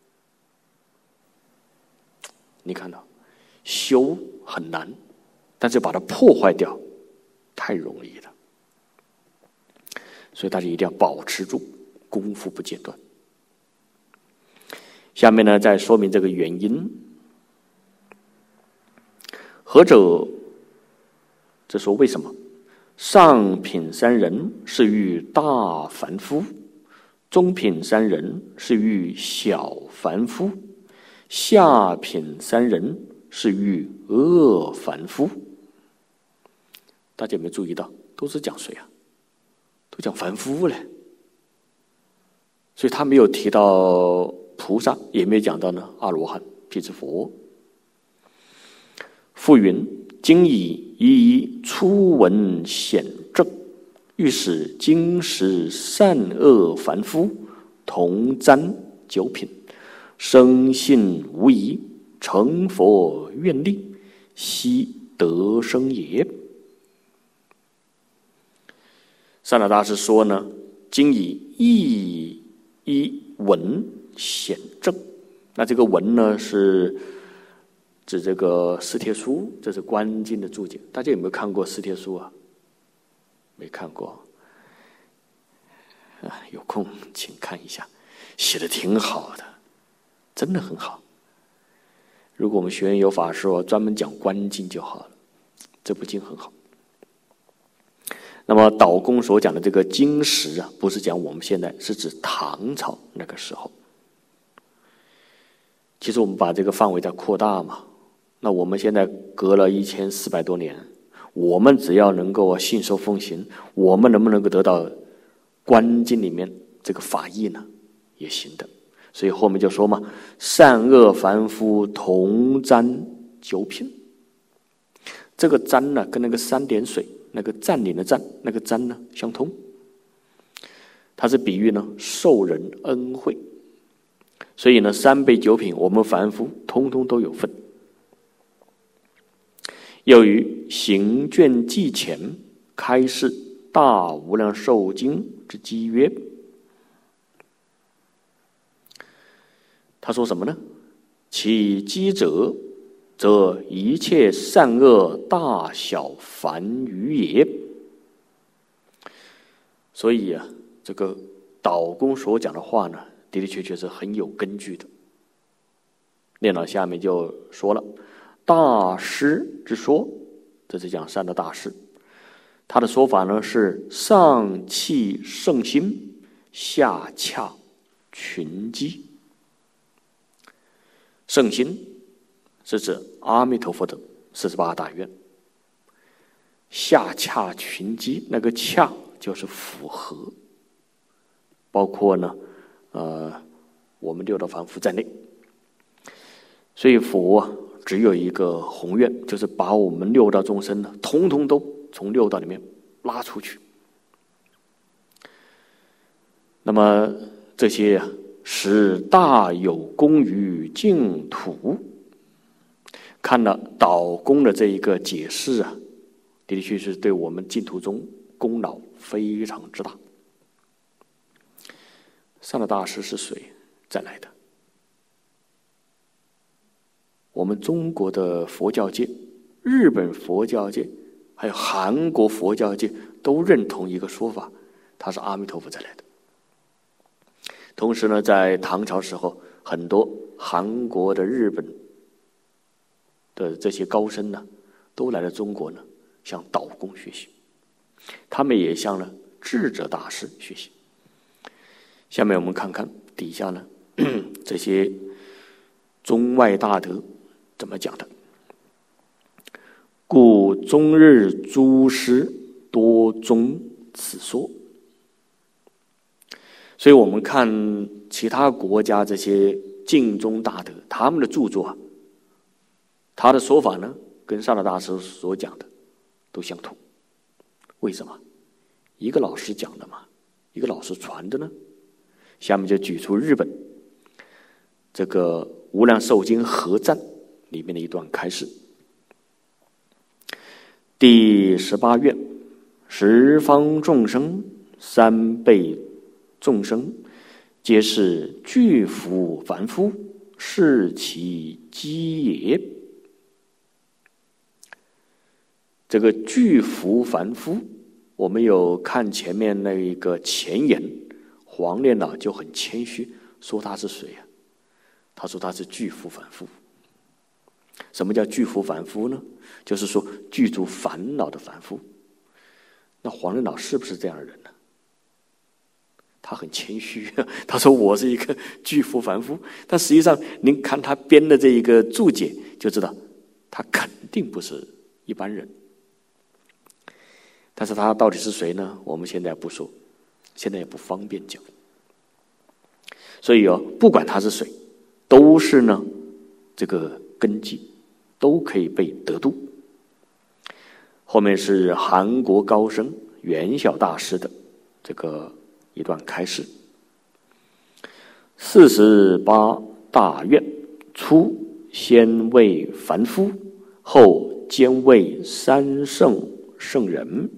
Speaker 3: 你看到，修很难，但是把它破坏掉太容易了。所以大家一定要保持住功夫不间断。下面呢，再说明这个原因。何者？这说为什么？上品三人是欲大凡夫，中品三人是欲小凡夫，下品三人是欲恶凡夫。大家有没有注意到？都是讲谁啊？都讲凡夫嘞。所以他没有提到菩萨，也没有讲到呢阿罗汉、辟支佛。复云：今以一一初闻显正，欲使今时善恶凡夫同沾九品，生信无疑，成佛愿力，悉得生也。善导大师说呢，今以一一闻显正，那这个闻呢是指这个释帖书，这是观经的注解。大家有没有看过释帖书啊？没看过啊？有空请看一下，写的挺好的，真的很好。如果我们学院有法师哦，专门讲观经就好了，这部经很好。那么导公所讲的这个经时啊，不是讲我们现在，是指唐朝那个时候。其实我们把这个范围再扩大嘛，那我们现在隔了一千四百多年，我们只要能够信受奉行，我们能不能够得到观经里面这个法义呢？也行的。所以后面就说嘛，善恶凡夫同沾九品。这个沾呢，跟那个三点水那个占领的占那个沾呢相通，它是比喻呢受人恩惠。所以呢，三杯九品，我们凡夫通通都有份。又于行卷记前开示大无量寿经之机曰。他说什么呢？其机者，则一切善恶大小凡愚也。所以啊，这个导公所讲的话呢，的的确确是很有根据的。念到下面就说了，大师之说，这是讲善的大师，他的说法呢是上契圣心，下洽群机。圣心是指阿弥陀佛的四十八大愿，下洽群机，那个洽就是符合，包括呢，呃，我们六道凡夫在内。所以佛啊，只有一个宏愿，就是把我们六道众生呢，统统都从六道里面拉出去。那么这些啊，使大有功于净土。看了导公的这一个解释啊，的的确确是对我们净土中功劳非常之大。上的大师是谁再来的？我们中国的佛教界、日本佛教界，还有韩国佛教界都认同一个说法，他是阿弥陀佛再来的。同时呢，在唐朝时候，很多韩国的、日本的这些高僧呢，都来了中国呢，向导公学习。他们也向了智者大师学习。下面我们看看底下呢，这些中外大德怎么讲的。故中日诸师多宗此说。所以我们看其他国家这些净宗大德，他们的著作啊，他的说法呢，跟上的大师所讲的都相同。为什么？一个老师讲的嘛，一个老师传的呢。下面就举出日本这个《无量寿经合赞》里面的一段开示。第十八愿，十方众生，三辈众生，皆是具福凡夫，是其机也。这个具福凡夫，我们有看前面那一个前言，黄念老就很谦虚，说他是谁啊？他说他是具福凡夫。什么叫具福凡夫呢？就是说具足烦恼的凡夫。那黄念老是不是这样的人呢？他很谦虚，他说我是一个具福凡夫，但实际上您看他编的这一个注解就知道，他肯定不是一般人。但是他到底是谁呢？我们现在不说，现在也不方便讲。所以哦，不管他是谁，都是呢这个根基，都可以被得度。后面是韩国高僧圆晓大师的这个一段开示。四十八大愿，初先为凡夫，后兼为三圣圣人。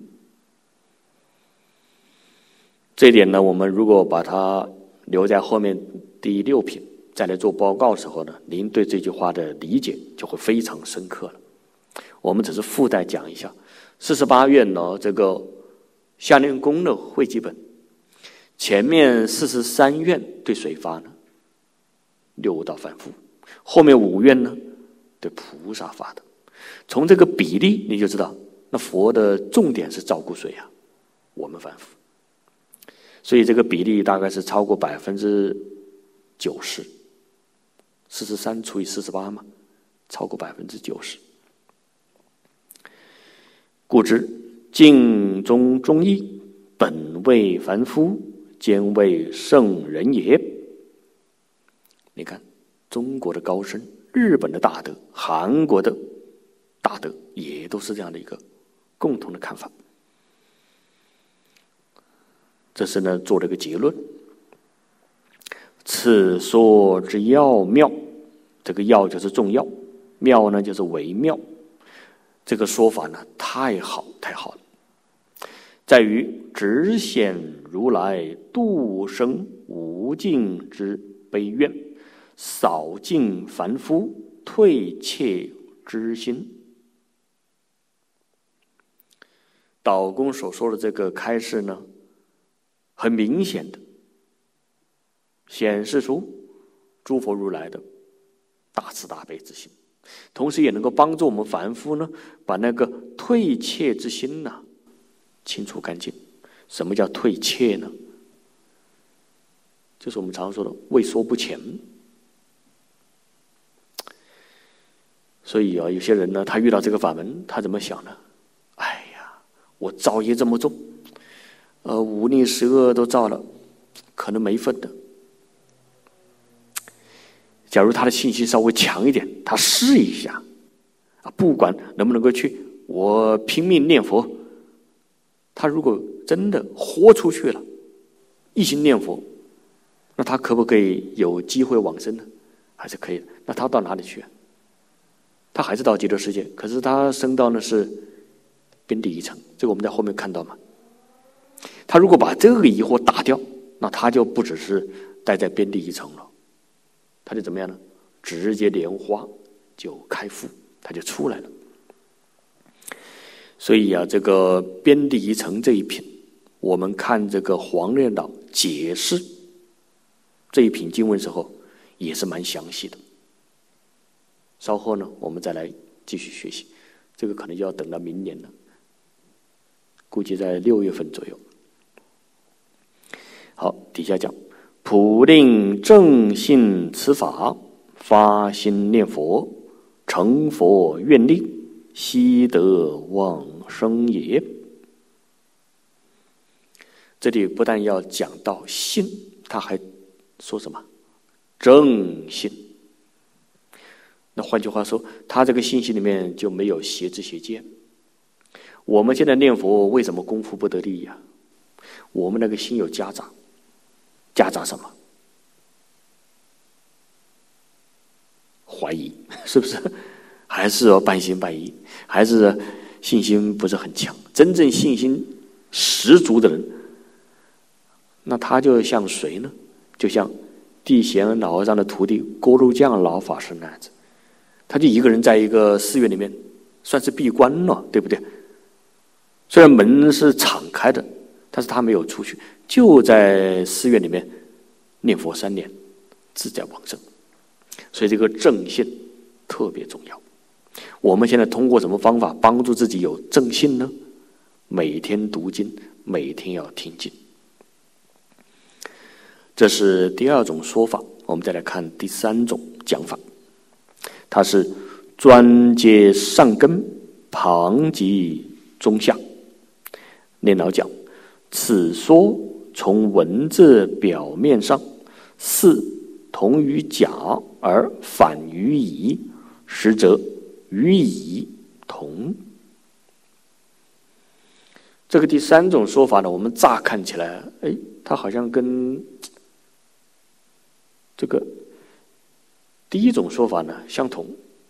Speaker 3: 这一点呢，我们如果把它留在后面第六品再来做报告的时候呢，您对这句话的理解就会非常深刻了。我们只是附带讲一下，四十八愿呢，这个下念功的会集本，前面四十三愿对谁发呢？六道凡夫。后面五愿呢，对菩萨发的。从这个比例你就知道，那佛的重点是照顾谁啊？我们凡夫。所以这个比例大概是超过百分之九十，四十三除以四十八嘛，超过百分之九十。故知净宗宗义，本为凡夫，兼为圣人也。你看，中国的高僧、日本的大德、韩国的大德，也都是这样的一个共同的看法。这是呢做了一个结论。此说之要妙，这个要就是重要，妙呢就是微妙。这个说法呢太好太好了。 在于直显如来度生无尽之悲愿，扫尽凡夫退怯之心。导公所说的这个开示呢，很明显的显示出诸佛如来的大慈大悲之心，同时也能够帮助我们凡夫呢，把那个退怯之心呢清除干净。什么叫退怯呢？就是我们常说的畏缩不前。所以啊，有些人呢，他遇到这个法门，他怎么想呢？哎呀，我造业这么重，呃，五逆十恶都造了，可能没分的。假如他的信心稍微强一点，他试一下啊，不管能不能够去，我拼命念佛。他如果真的豁出去了，一心念佛，那他可不可以有机会往生呢？还是可以的。那他到哪里去啊？他还是到极乐世界，可是他升到的是边地一层，这个我们在后面看到嘛。他如果把这个疑惑打掉，那他就不只是待在边地一层了，他就怎么样呢？直接莲花就开敷，他就出来了。所以啊，这个边地一层这一品，我们看这个黄念老解释这一品经文时候，也是蛮详细的。稍后呢，我们再来继续学习，这个可能就要等到明年了，估计在六月份左右。好，底下讲普令正信此法，发心念佛，成佛愿力，悉得往生也。这里不但要讲到信，他还说什么？正信。那换句话说，他这个信息里面就没有邪知邪见。我们现在念佛为什么功夫不得力呀？我们那个心有夹杂，夹杂什么？怀疑，是不是？还是哦半信半疑，还是信心不是很强。真正信心十足的人，那他就像谁呢？就像地贤老和尚的徒弟郭路将老法师那样子，他就一个人在一个寺院里面，算是闭关了，对不对？虽然门是敞开的，但是他没有出去，就在寺院里面念佛三年，自在往生。所以这个正信特别重要。我们现在通过什么方法帮助自己有正信呢？每天读经，每天要听经。这是第二种说法。我们再来看第三种讲法，它是专接上根，旁及中下。念老讲，此说从文字表面上似同于甲而反于乙，实则与乙同。这个第三种说法呢，我们乍看起来，哎，它好像跟这个第一种说法呢相同，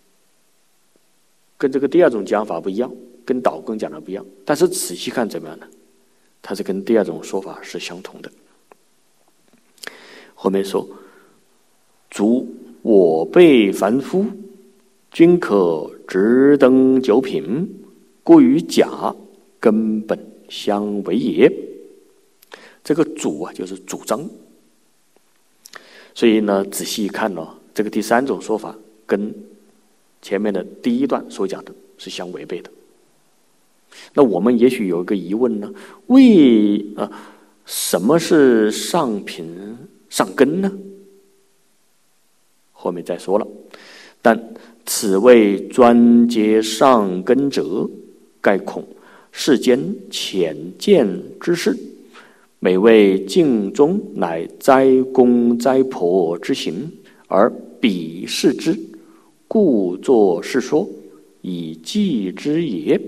Speaker 3: 跟这个第二种讲法不一样，跟导公讲的不一样。但是仔细看怎么样呢？它是跟第二种说法是相同的。后面说，诸我辈凡夫，均可直登九品，故与甲根本相违也。这个主啊，就是主张。所以呢，仔细一看呢，这个第三种说法跟前面的第一段所讲的是相违背的。那我们也许有一个疑问呢，为啊、呃、什么是上品上根呢？后面再说了。但此谓专接上根者，盖恐世间浅见之事，每为境中乃灾公灾婆之行，而鄙视之，故作是说，以记之也。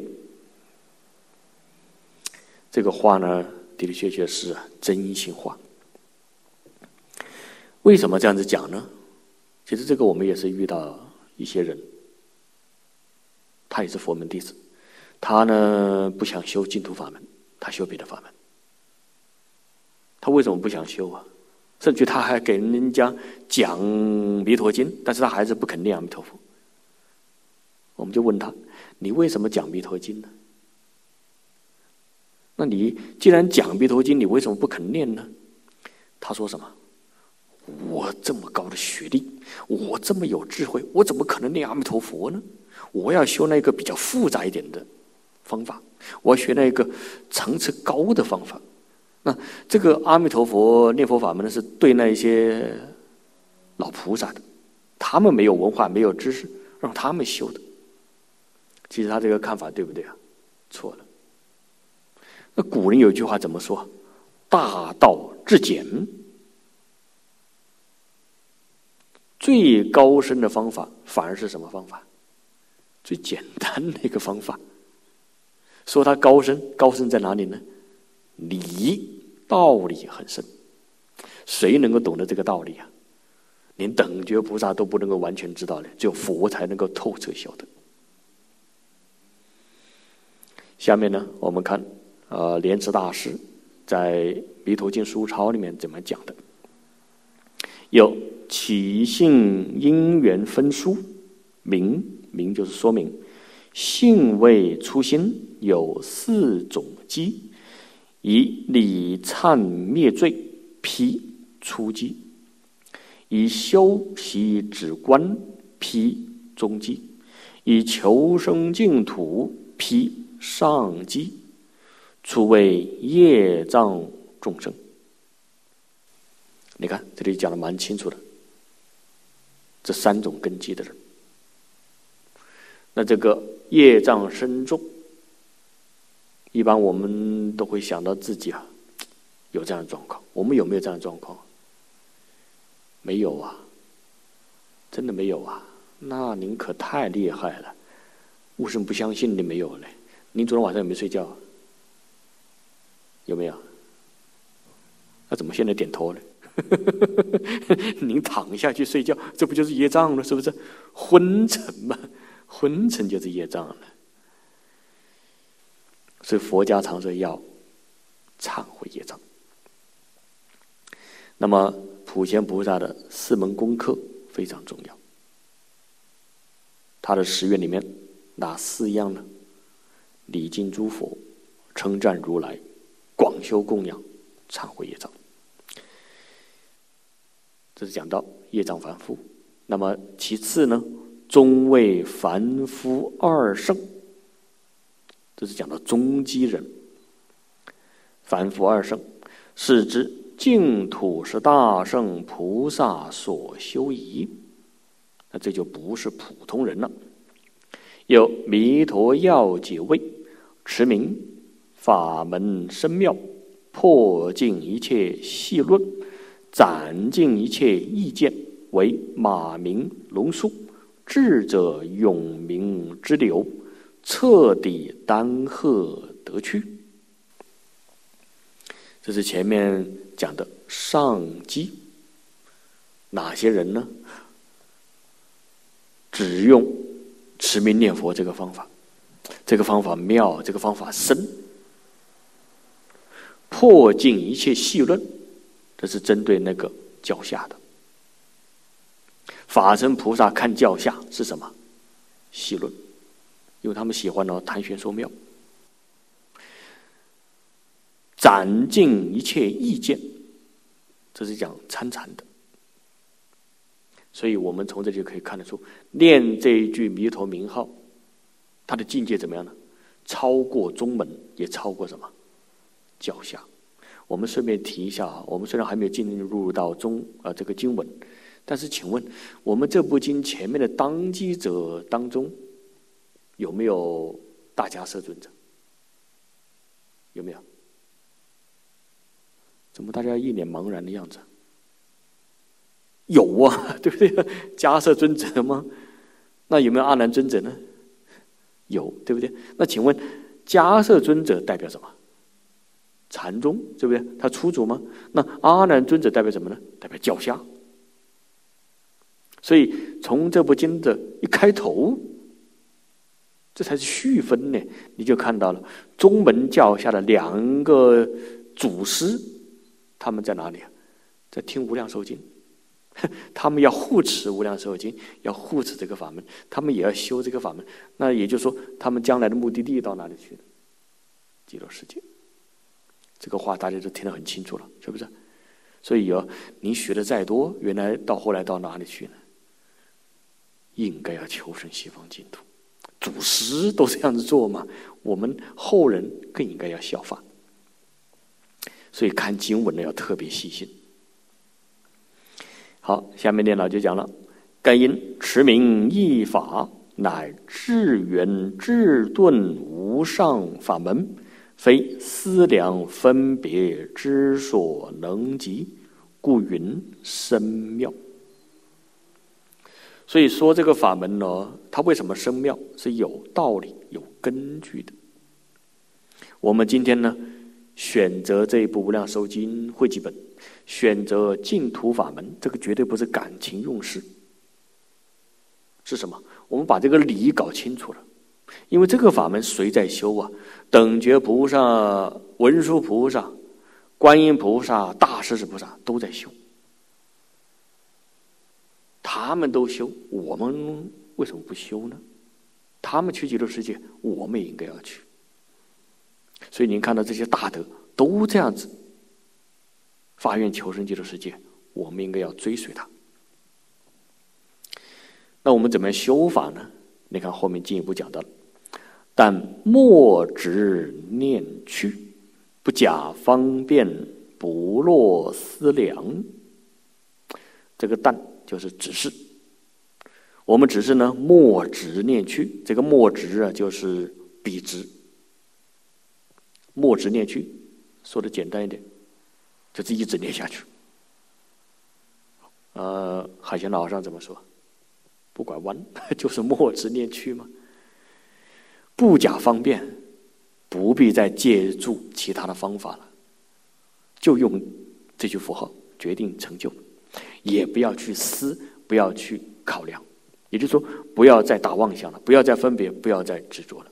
Speaker 3: 这个话呢，的的确确是真心话。为什么这样子讲呢？其实这个我们也是遇到一些人，他也是佛门弟子，他呢不想修净土法门， 他修别的法门。他为什么不想修啊？甚至他还给人家讲弥陀经，但是他还是不肯念阿弥陀佛。我们就问他，你为什么讲弥陀经呢？那你既然讲弥陀经，你为什么不肯念呢？他说什么？我这么高的学历，我这么有智慧，我怎么可能念阿弥陀佛呢？我要修那个比较复杂一点的方法，我要学那个层次高的方法。那这个阿弥陀佛念佛法门呢，是对那些老菩萨的，他们没有文化，没有知识，让他们修的。其实他这个看法对不对啊？错了。那古人有句话怎么说？大道至简，最高深的方法反而是什么方法？最简单的一个方法。说它高深，高深在哪里呢？理，道理很深。谁能够懂得这个道理啊？连等觉菩萨都不能够完全知道的，只有佛才能够透彻晓得。下面呢，我们看呃莲池大师在《弥陀经疏钞》里面怎么讲的。有起性因缘分殊，明明就是说明性味初心有四种机，以理忏灭罪批初机，以修习止观批中机，以求生净土批上机，初为业障众生。你看这里讲的蛮清楚的，这三种根基的人。那这个业障深重，一般我们都会想到自己啊有这样的状况。我们有没有这样的状况？没有啊，真的没有啊。那您可太厉害了，为什么不相信你没有呢？您昨天晚上有没有睡觉？有没有？那怎么现在点头呢？您躺下去睡觉，这不就是业障了？是不是昏沉嘛？昏沉就是业障了。所以佛家常说要忏悔业障。那么普贤菩萨的四门功课非常重要。他的十愿里面哪四样呢？礼敬诸佛，称赞如来，广修供养，忏悔业障。这是讲到业障凡夫。那么其次呢，中为凡夫二圣，这是讲到中基人。凡夫二圣是指净土是大圣菩萨所修仪，那这就不是普通人了。有弥陀要解位，持名法门深妙，破尽一切细论，斩尽一切意见，为马鸣龙树，智者永明之流，彻底丹鹤得趣。这是前面讲的上机。哪些人呢？只用持名念佛这个方法，这个方法妙，这个方法深，破尽一切细论，这是针对那个教下的。法身菩萨看教下是什么？细论，因为他们喜欢呢谈玄说妙。斩尽一切意见，这是讲参禅的。所以我们从这里可以看得出，念这一句弥陀名号，他的境界怎么样呢？超过宗门，也超过什么？教下。我们顺便提一下啊，我们虽然还没有进入到中啊、呃、这个经文，但是请问我们这部经前面的当机者当中，有没有大迦叶尊者？有没有？怎么大家一脸茫然的样子？有啊，对不对？迦叶尊者吗？那有没有阿难尊者呢？有，对不对？那请问迦叶尊者代表什么？禅宗，对不对？他出主吗？那阿难尊者代表什么呢？代表教下。所以从这部经的一开头， 这才是续分呢。你就看到了宗门教下的两个祖师，他们在哪里啊？在听无量寿经，他们要护持无量寿经，要护持这个法门，他们也要修这个法门。那也就是说，他们将来的目的地到哪里去了？极乐世界。这个话大家都听得很清楚了，是不是？所以啊，你学的再多，原来到后来到哪里去呢？应该要求生西方净土。祖师都这样子做嘛，我们后人更应该要效法。所以看经文呢要特别细心。好，下面电脑就讲了，该因持名义法，乃至圆至顿无上法门，非思量分别之所能及，故云深妙。所以说这个法门呢，它为什么深妙？是有道理、有根据的。我们今天呢，选择这一部《无量寿经》汇集本，选择净土法门，这个绝对不是感情用事，是什么？我们把这个理搞清楚了。因为这个法门谁在修啊？等觉菩萨、文殊菩萨、观音菩萨、大势至菩萨都在修，他们都修，我们为什么不修呢？他们去极乐世界，我们也应该要去。所以您看到这些大德都这样子发愿求生极乐世界，我们应该要追随他。那我们怎么样修法呢？你看后面进一步讲到了，但莫执念趣，不假方便，不落思量。这个但就是指示，我们只是呢莫执念趣，这个莫执啊就是笔直，莫执念趣，说的简单一点，就是一直念下去。呃，海贤老和尚怎么说？不拐弯，就是莫执念趣嘛。不假方便，不必再借助其他的方法了，就用这句符号决定成就，也不要去思，不要去考量，也就是说，不要再打妄想了，不要再分别，不要再执着了。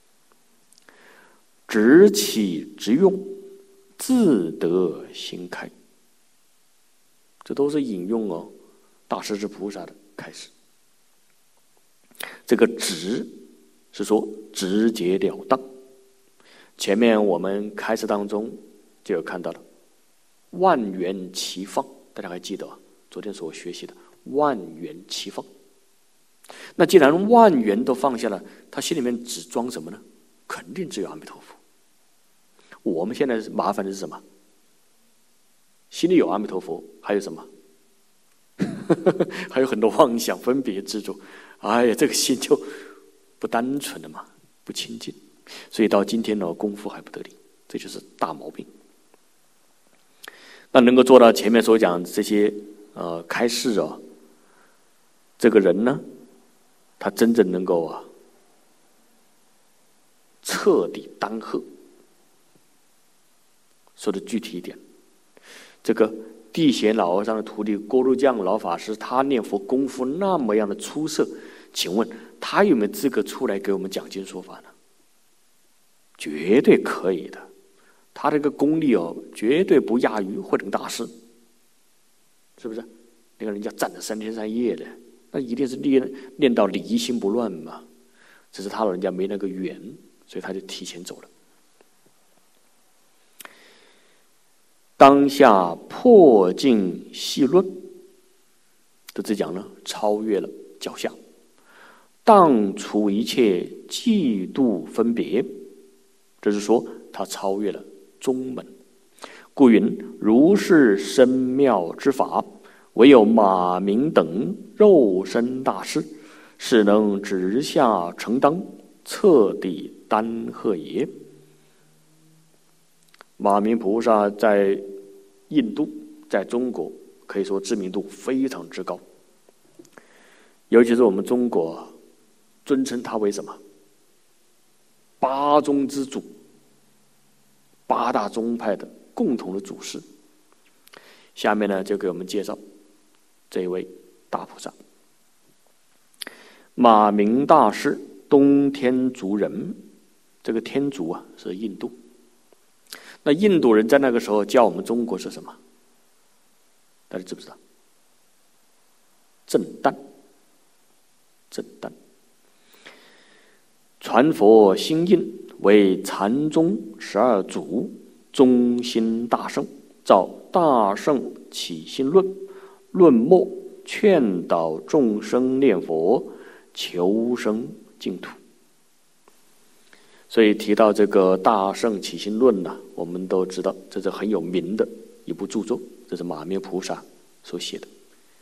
Speaker 3: 直起直用，自得心开。这都是引用哦，大势至菩萨的开始。这个直是说直截了当。前面我们开始当中就有看到了万缘齐放，大家还记得昨天所学习的万缘齐放。那既然万缘都放下了，他心里面只装什么呢？肯定只有阿弥陀佛。我们现在麻烦的是什么？心里有阿弥陀佛，还有什么？还有很多妄想、分别、执着。哎呀，这个心就不单纯了嘛，不清净。所以到今天呢，功夫还不得力，这就是大毛病。那能够做到前面所讲这些呃开示啊，这个人呢，他真正能够啊彻底当荷。说的具体一点，这个地贤老和尚的徒弟郭路将老法师，他念佛功夫那么样的出色，请问他有没有资格出来给我们讲经说法呢？绝对可以的，他这个功力哦，绝对不亚于慧能大师，是不是？那个人家站了三天三夜的，那一定是练练到离心不乱嘛。只是他老人家没那个缘，所以他就提前走了。当下破镜细论，这只讲呢，超越了脚下，荡除一切嫉妒分别，这是说他超越了宗门。故云如是深妙之法，唯有马明等肉身大师，是能直下承当，彻底丹鹤也。马明菩萨在印度，在中国可以说知名度非常之高，尤其是我们中国尊称他为什么？八宗之祖，八大宗派的共同的祖师。下面呢，就给我们介绍这一位大菩萨。马明大师东天竺人。这个天竺啊是印度。那印度人在那个时候叫我们中国是什么？大家知不知道？震旦。震旦。传佛心印，为禅宗十二祖，中心大圣，造大圣起心论，论末劝导众生念佛，求生净土。所以提到这个大圣起心论呢，我们都知道这是很有名的一部著作，这是马面菩萨所写的。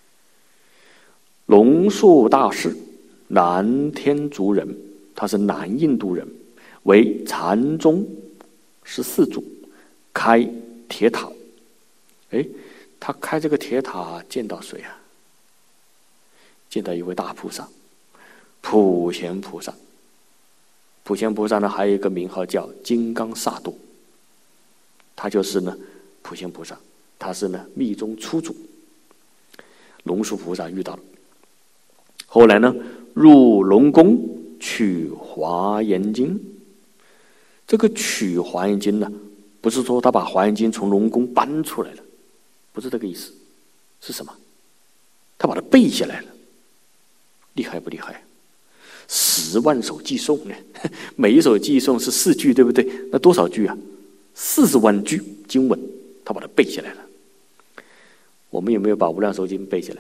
Speaker 3: 龙树大师，南天竺人，他是南印度人，为禅宗十四祖，开铁塔。哎，他开这个铁塔见到谁啊？见到一位大菩萨，普贤菩萨。普贤菩萨呢，还有一个名号叫金刚萨埵，他就是呢普贤菩萨，他是呢密宗初祖。龙树菩萨遇到了，后来呢入龙宫取华严经。这个取华严经呢，不是说他把华严经从龙宫搬出来了，不是这个意思，是什么？他把它背下来了，厉害不厉害？十万首偈颂呢，每一首偈颂是四句，对不对？那多少句啊？四十万句经文，他把它背下来了。我们有没有把无量寿经背下来？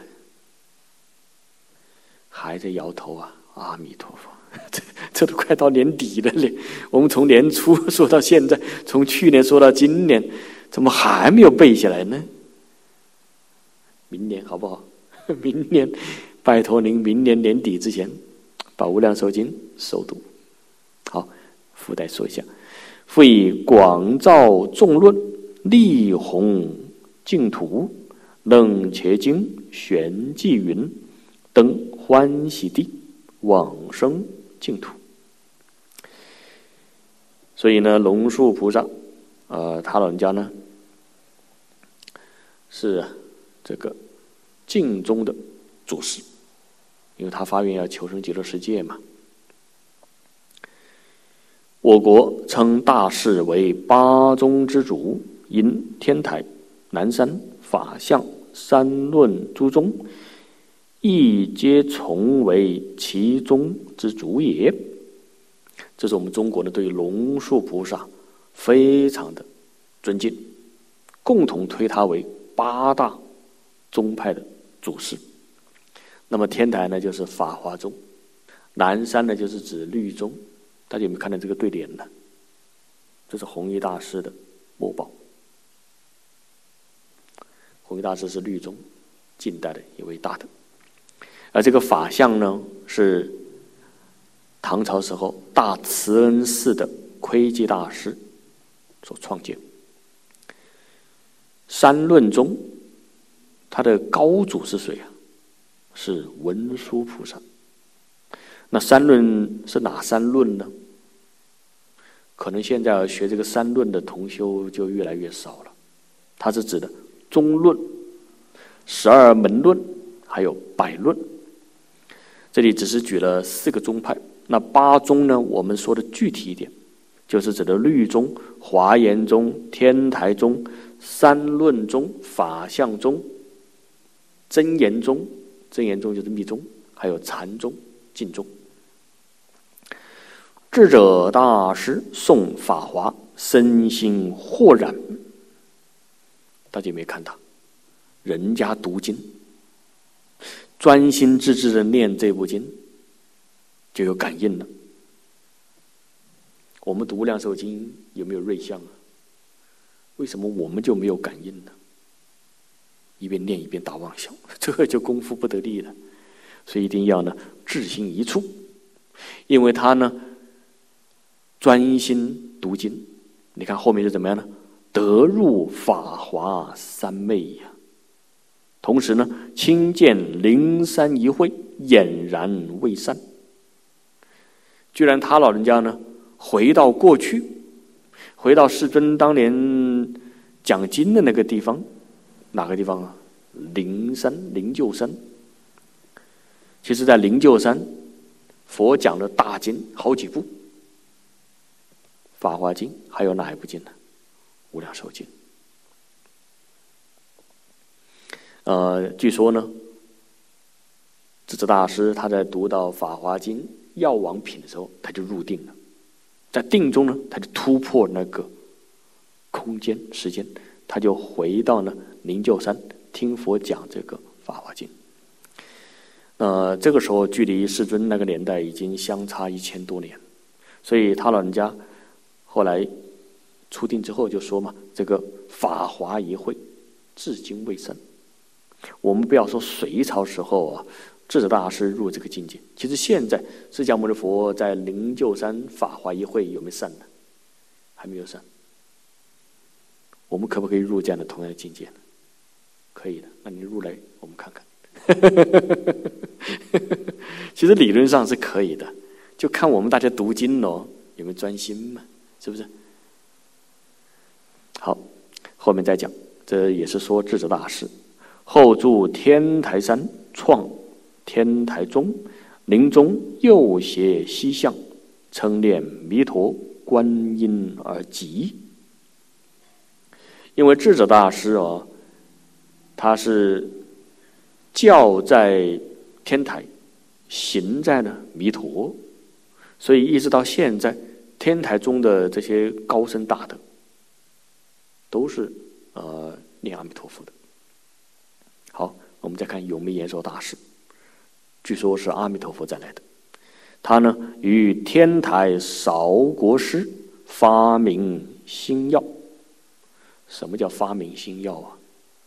Speaker 3: 还在摇头啊！阿弥陀佛，这这都快到年底了嘞。我们从年初说到现在，从去年说到今年，怎么还没有背下来呢？明年好不好？明年，拜托您，明年年底之前把无量寿经熟读。好，附带说一下，复以广造众论，力弘净土，楞伽经玄寂云，登欢喜地，往生净土。所以呢，龙树菩萨，呃，他老人家呢是这个净宗的祖师，因为他发愿要求生极乐世界嘛。我国称大士为八宗之主，因天台、南山、法相、三论诸宗，亦皆从为其中之主也。这是我们中国呢对龙树菩萨非常的尊敬，共同推他为八大宗派的祖师。那么天台呢就是法华宗，南山呢就是指律宗。大家有没有看到这个对联呢？这是弘一大师的墨宝。弘一大师是律宗近代的一位大德，而这个法相呢是唐朝时候大慈恩寺的窥基大师所创建。三论宗他的高祖是谁啊？是文殊菩萨。那三论是哪三论呢？可能现在学这个三论的同修就越来越少了。它是指的中论、十二门论还有百论。这里只是举了四个宗派，那八宗呢，我们说的具体一点，就是指的律宗、华严宗、天台宗、三论宗、法相宗、真言宗，真言宗就是密宗，还有禅宗、净宗。智者大师诵法华，身心豁然。大家有没有看到？人家读经，专心致志的念这部经，就有感应了。我们读无量寿经有没有瑞相啊？为什么我们就没有感应呢？一边念一边打妄想，这个就功夫不得力了。所以一定要呢志心一处，因为他呢专心读经。你看后面是怎么样呢？得入法华三昧呀、啊。同时呢，亲见灵山一会，俨然未散。居然他老人家呢，回到过去，回到世尊当年讲经的那个地方，哪个地方啊？灵山，灵鹫山。其实在灵鹫山佛讲的大经好几部，《法华经》还有哪一部经呢？《无量寿经》。呃，据说呢，智者大师他在读到《法华经》药王品的时候，他就入定了，在定中呢，他就突破那个空间时间，他就回到呢灵鹫山听佛讲这个《法华经》。呃，这个时候距离世尊那个年代已经相差一千多年，所以他老人家后来出定之后就说嘛，这个法华一会，至今未生。我们不要说隋朝时候啊，智者大师入这个境界，其实现在释迦牟尼佛在灵鹫山法华一会有没有散呢？还没有散。我们可不可以入这样的同样的境界呢？可以的，那你入来我们看看。其实理论上是可以的，就看我们大家读经哦，有没有专心嘛，是不是？好，后面再讲，这也是说智者大师后住天台山，创天台宗，临终右胁西向，称念弥陀观音而集。因为智者大师啊，他是教在天台，行在呢弥陀，所以一直到现在，天台中的这些高僧大德，都是呃念阿弥陀佛的。好，我们再看永密延寿大师，据说是阿弥陀佛再来的。他呢于天台韶国师发明新药。什么叫发明新药啊？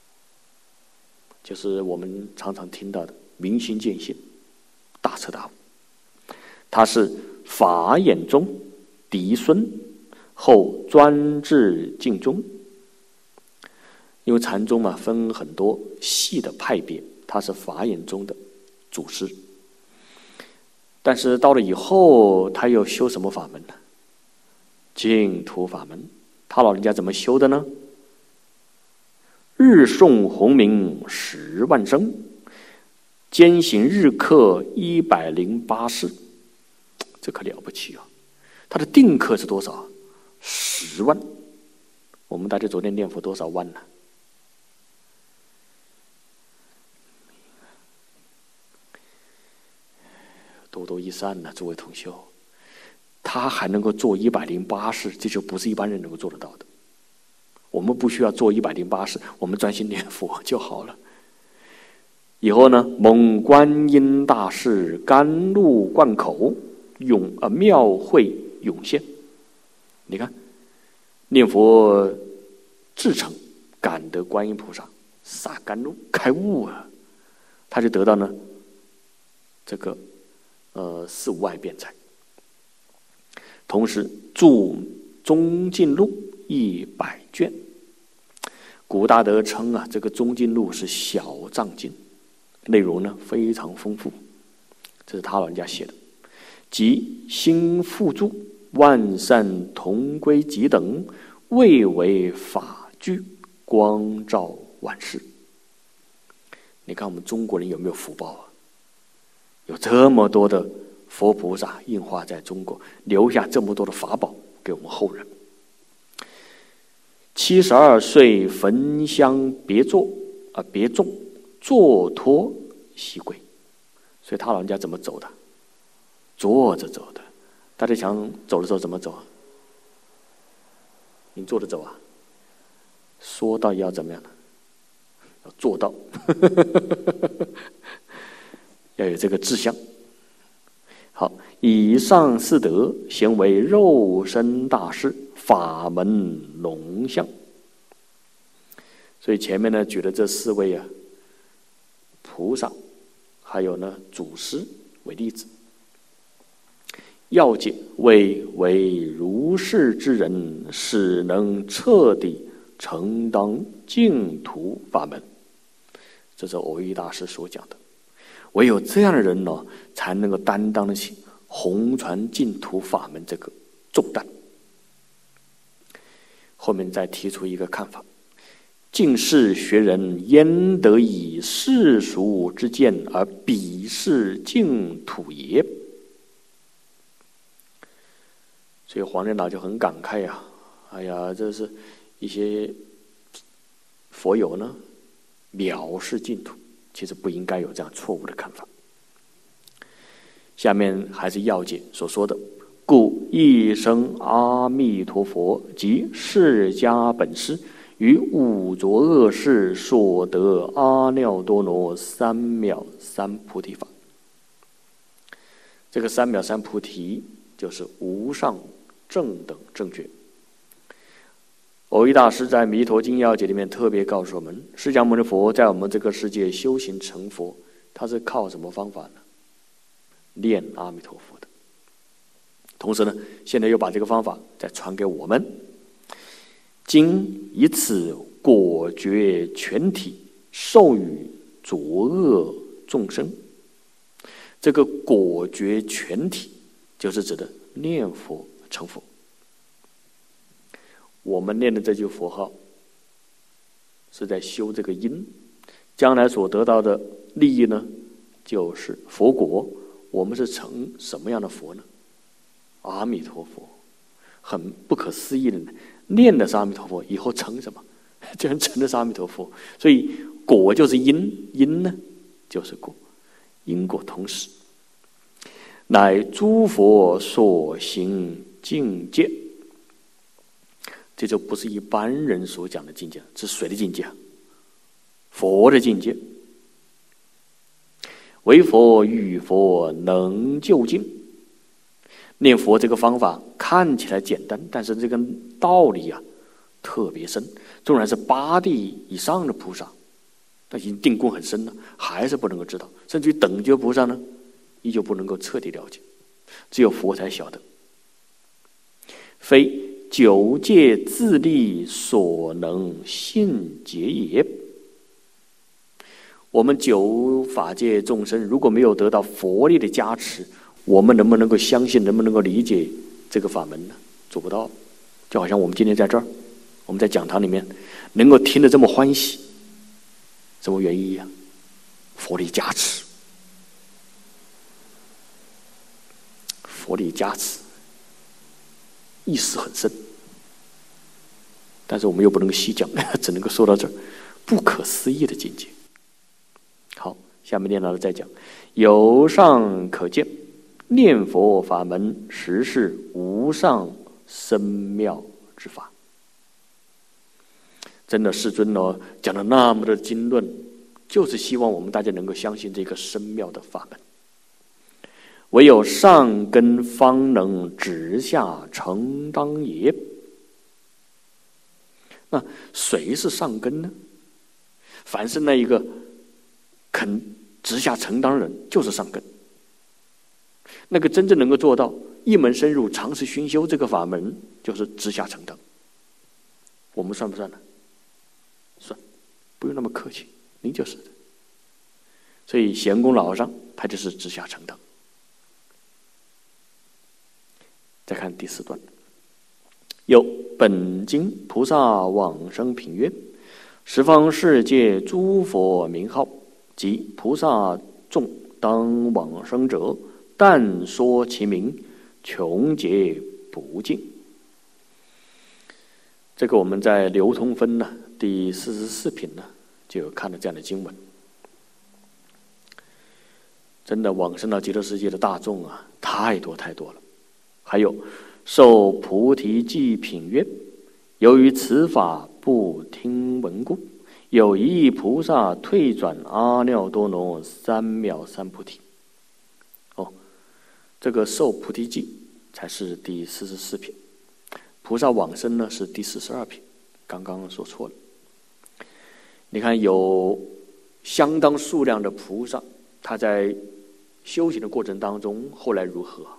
Speaker 3: 就是我们常常听到的明心见性，大彻大悟。他是法眼中嫡孙，后专制净宗。因为禅宗嘛，分很多细的派别，他是法眼宗的祖师。但是到了以后，他又修什么法门呢？净土法门。他老人家怎么修的呢？日诵洪名十万声，兼行日课一百零八世，这可了不起啊！他的定课是多少？十万。我们大家昨天念佛多少万呢？多多益善呢，诸位同修，他还能够做一百零八世，这就不是一般人能够做得到的。我们不需要做一百零八世，我们专心念佛就好了。以后呢，蒙观音大士甘露灌口，涌啊妙慧涌现。你看，念佛至诚，感得观音菩萨洒甘露，开悟啊，他就得到呢这个呃四无碍辩才。同时著中进录一百卷。古大德称啊，这个中进录是小藏经，内容呢非常丰富，这是他老人家写的。即新附注、万善同归集等，谓为法具，光照万世。你看我们中国人有没有福报啊？有这么多的佛菩萨印化在中国，留下这么多的法宝给我们后人。七十二岁焚香别坐啊，别众坐脱西归。所以他老人家怎么走的？坐着走的。大家想走的时候怎么走？你坐着走啊？说到要怎么样呢？要做到，要有这个志向。好，以上四德，显为肉身大士，法门龙象。所以前面呢举的这四位啊菩萨，还有呢祖师为例子。要解为为如是之人，使能彻底承当净土法门。这是藕益大师所讲的。唯有这样的人呢，才能够担当得起弘传净土法门这个重担。后面再提出一个看法：尽是学人焉得以世俗之见而鄙视净土也？ 所以黄念老就很感慨呀、啊，哎呀，这是一些佛友呢藐视净土，其实不应该有这样错误的看法。下面还是要解所说的，故一生阿弥陀佛及释迦本师于五浊恶世所得阿耨多罗三藐三菩提法。这个三藐三菩提就是无上正等正觉。蕅益大师在《弥陀经要解》里面特别告诉我们，释迦牟尼佛在我们这个世界修行成佛，他是靠什么方法呢？念阿弥陀佛的。同时呢，现在又把这个方法再传给我们。今以此果觉全体授予浊恶众生。这个果觉全体就是指的念佛成佛。我们念的这句佛号是在修这个因，将来所得到的利益呢，就是佛果。我们是成什么样的佛呢？阿弥陀佛。很不可思议的，念的是阿弥陀佛，以后成什么？竟然成的是阿弥陀佛。所以果就是因，因呢就是果，因果同时，乃诸佛所行境界。这就不是一般人所讲的境界，这是谁的境界？佛的境界。为佛与佛能究竟。念佛这个方法看起来简单，但是这个道理啊特别深。纵然是八地以上的菩萨，他已经定功很深了，还是不能够知道。甚至于等觉菩萨呢，依旧不能够彻底了解，只有佛才晓得。非九界自力所能信解也。我们九法界众生如果没有得到佛力的加持，我们能不能够相信，能不能够理解这个法门呢？做不到。就好像我们今天在这儿，我们在讲堂里面能够听得这么欢喜，什么原因呀？佛力加持，佛力加持，意思很深，但是我们又不能够细讲，只能够说到这儿，不可思议的境界。好，下面念老师再讲，由上可见，念佛法门实是无上深妙之法。真的，世尊呢讲了那么多的经论，就是希望我们大家能够相信这个深妙的法门。唯有上根方能直下承当也。那谁是上根呢？凡是那一个肯直下承当人，就是上根。那个真正能够做到一门深入、长时熏修这个法门，就是直下承当。我们算不算呢？算，不用那么客气，您就是的。所以贤公老上他就是直下承当。再看第四段，有本经菩萨往生品曰：十方世界诸佛名号及菩萨众当往生者，但说其名，穷劫不尽。这个我们在流通分呢第四十四品呢就有看到这样的经文。真的往生到极乐世界的大众啊，太多太多了。还有受菩提记品曰：由于此法不听闻故，有一亿菩萨退转阿耨多罗三藐三菩提。哦，这个受菩提记才是第四十四品，菩萨往生呢是第四十二品，刚刚说错了。你看有相当数量的菩萨，他在修行的过程当中，后来如何？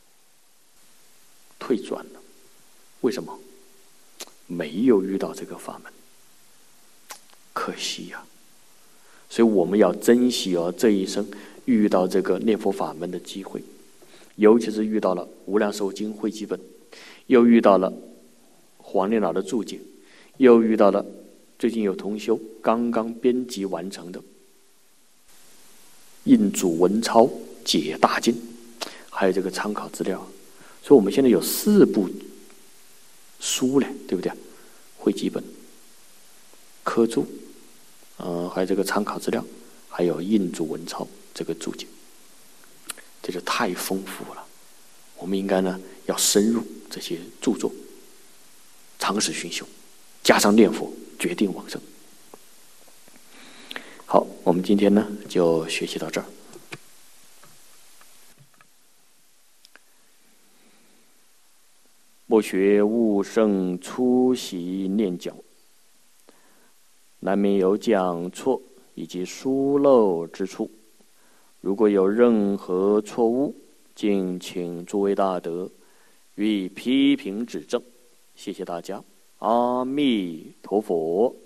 Speaker 3: 退转了。为什么？没有遇到这个法门，可惜呀、啊。所以我们要珍惜哦，这一生遇到这个念佛法门的机会，尤其是遇到了《无量寿经》汇集本，又遇到了黄念老的注解，又遇到了最近有同修刚刚编辑完成的《印主文钞解大经》，还有这个参考资料， 所以我们现在有四部书了，对不对？汇集本、科注，呃，还有这个参考资料，还有印注文钞这个注解，这就太丰富了。我们应该呢要深入这些著作，常识熏修，加上念佛，决定往生。好，我们今天呢就学习到这儿。莫学悟圣出席念讲，难免有讲错以及疏漏之处。如果有任何错误，敬请诸位大德予以批评指正。谢谢大家，阿弥陀佛。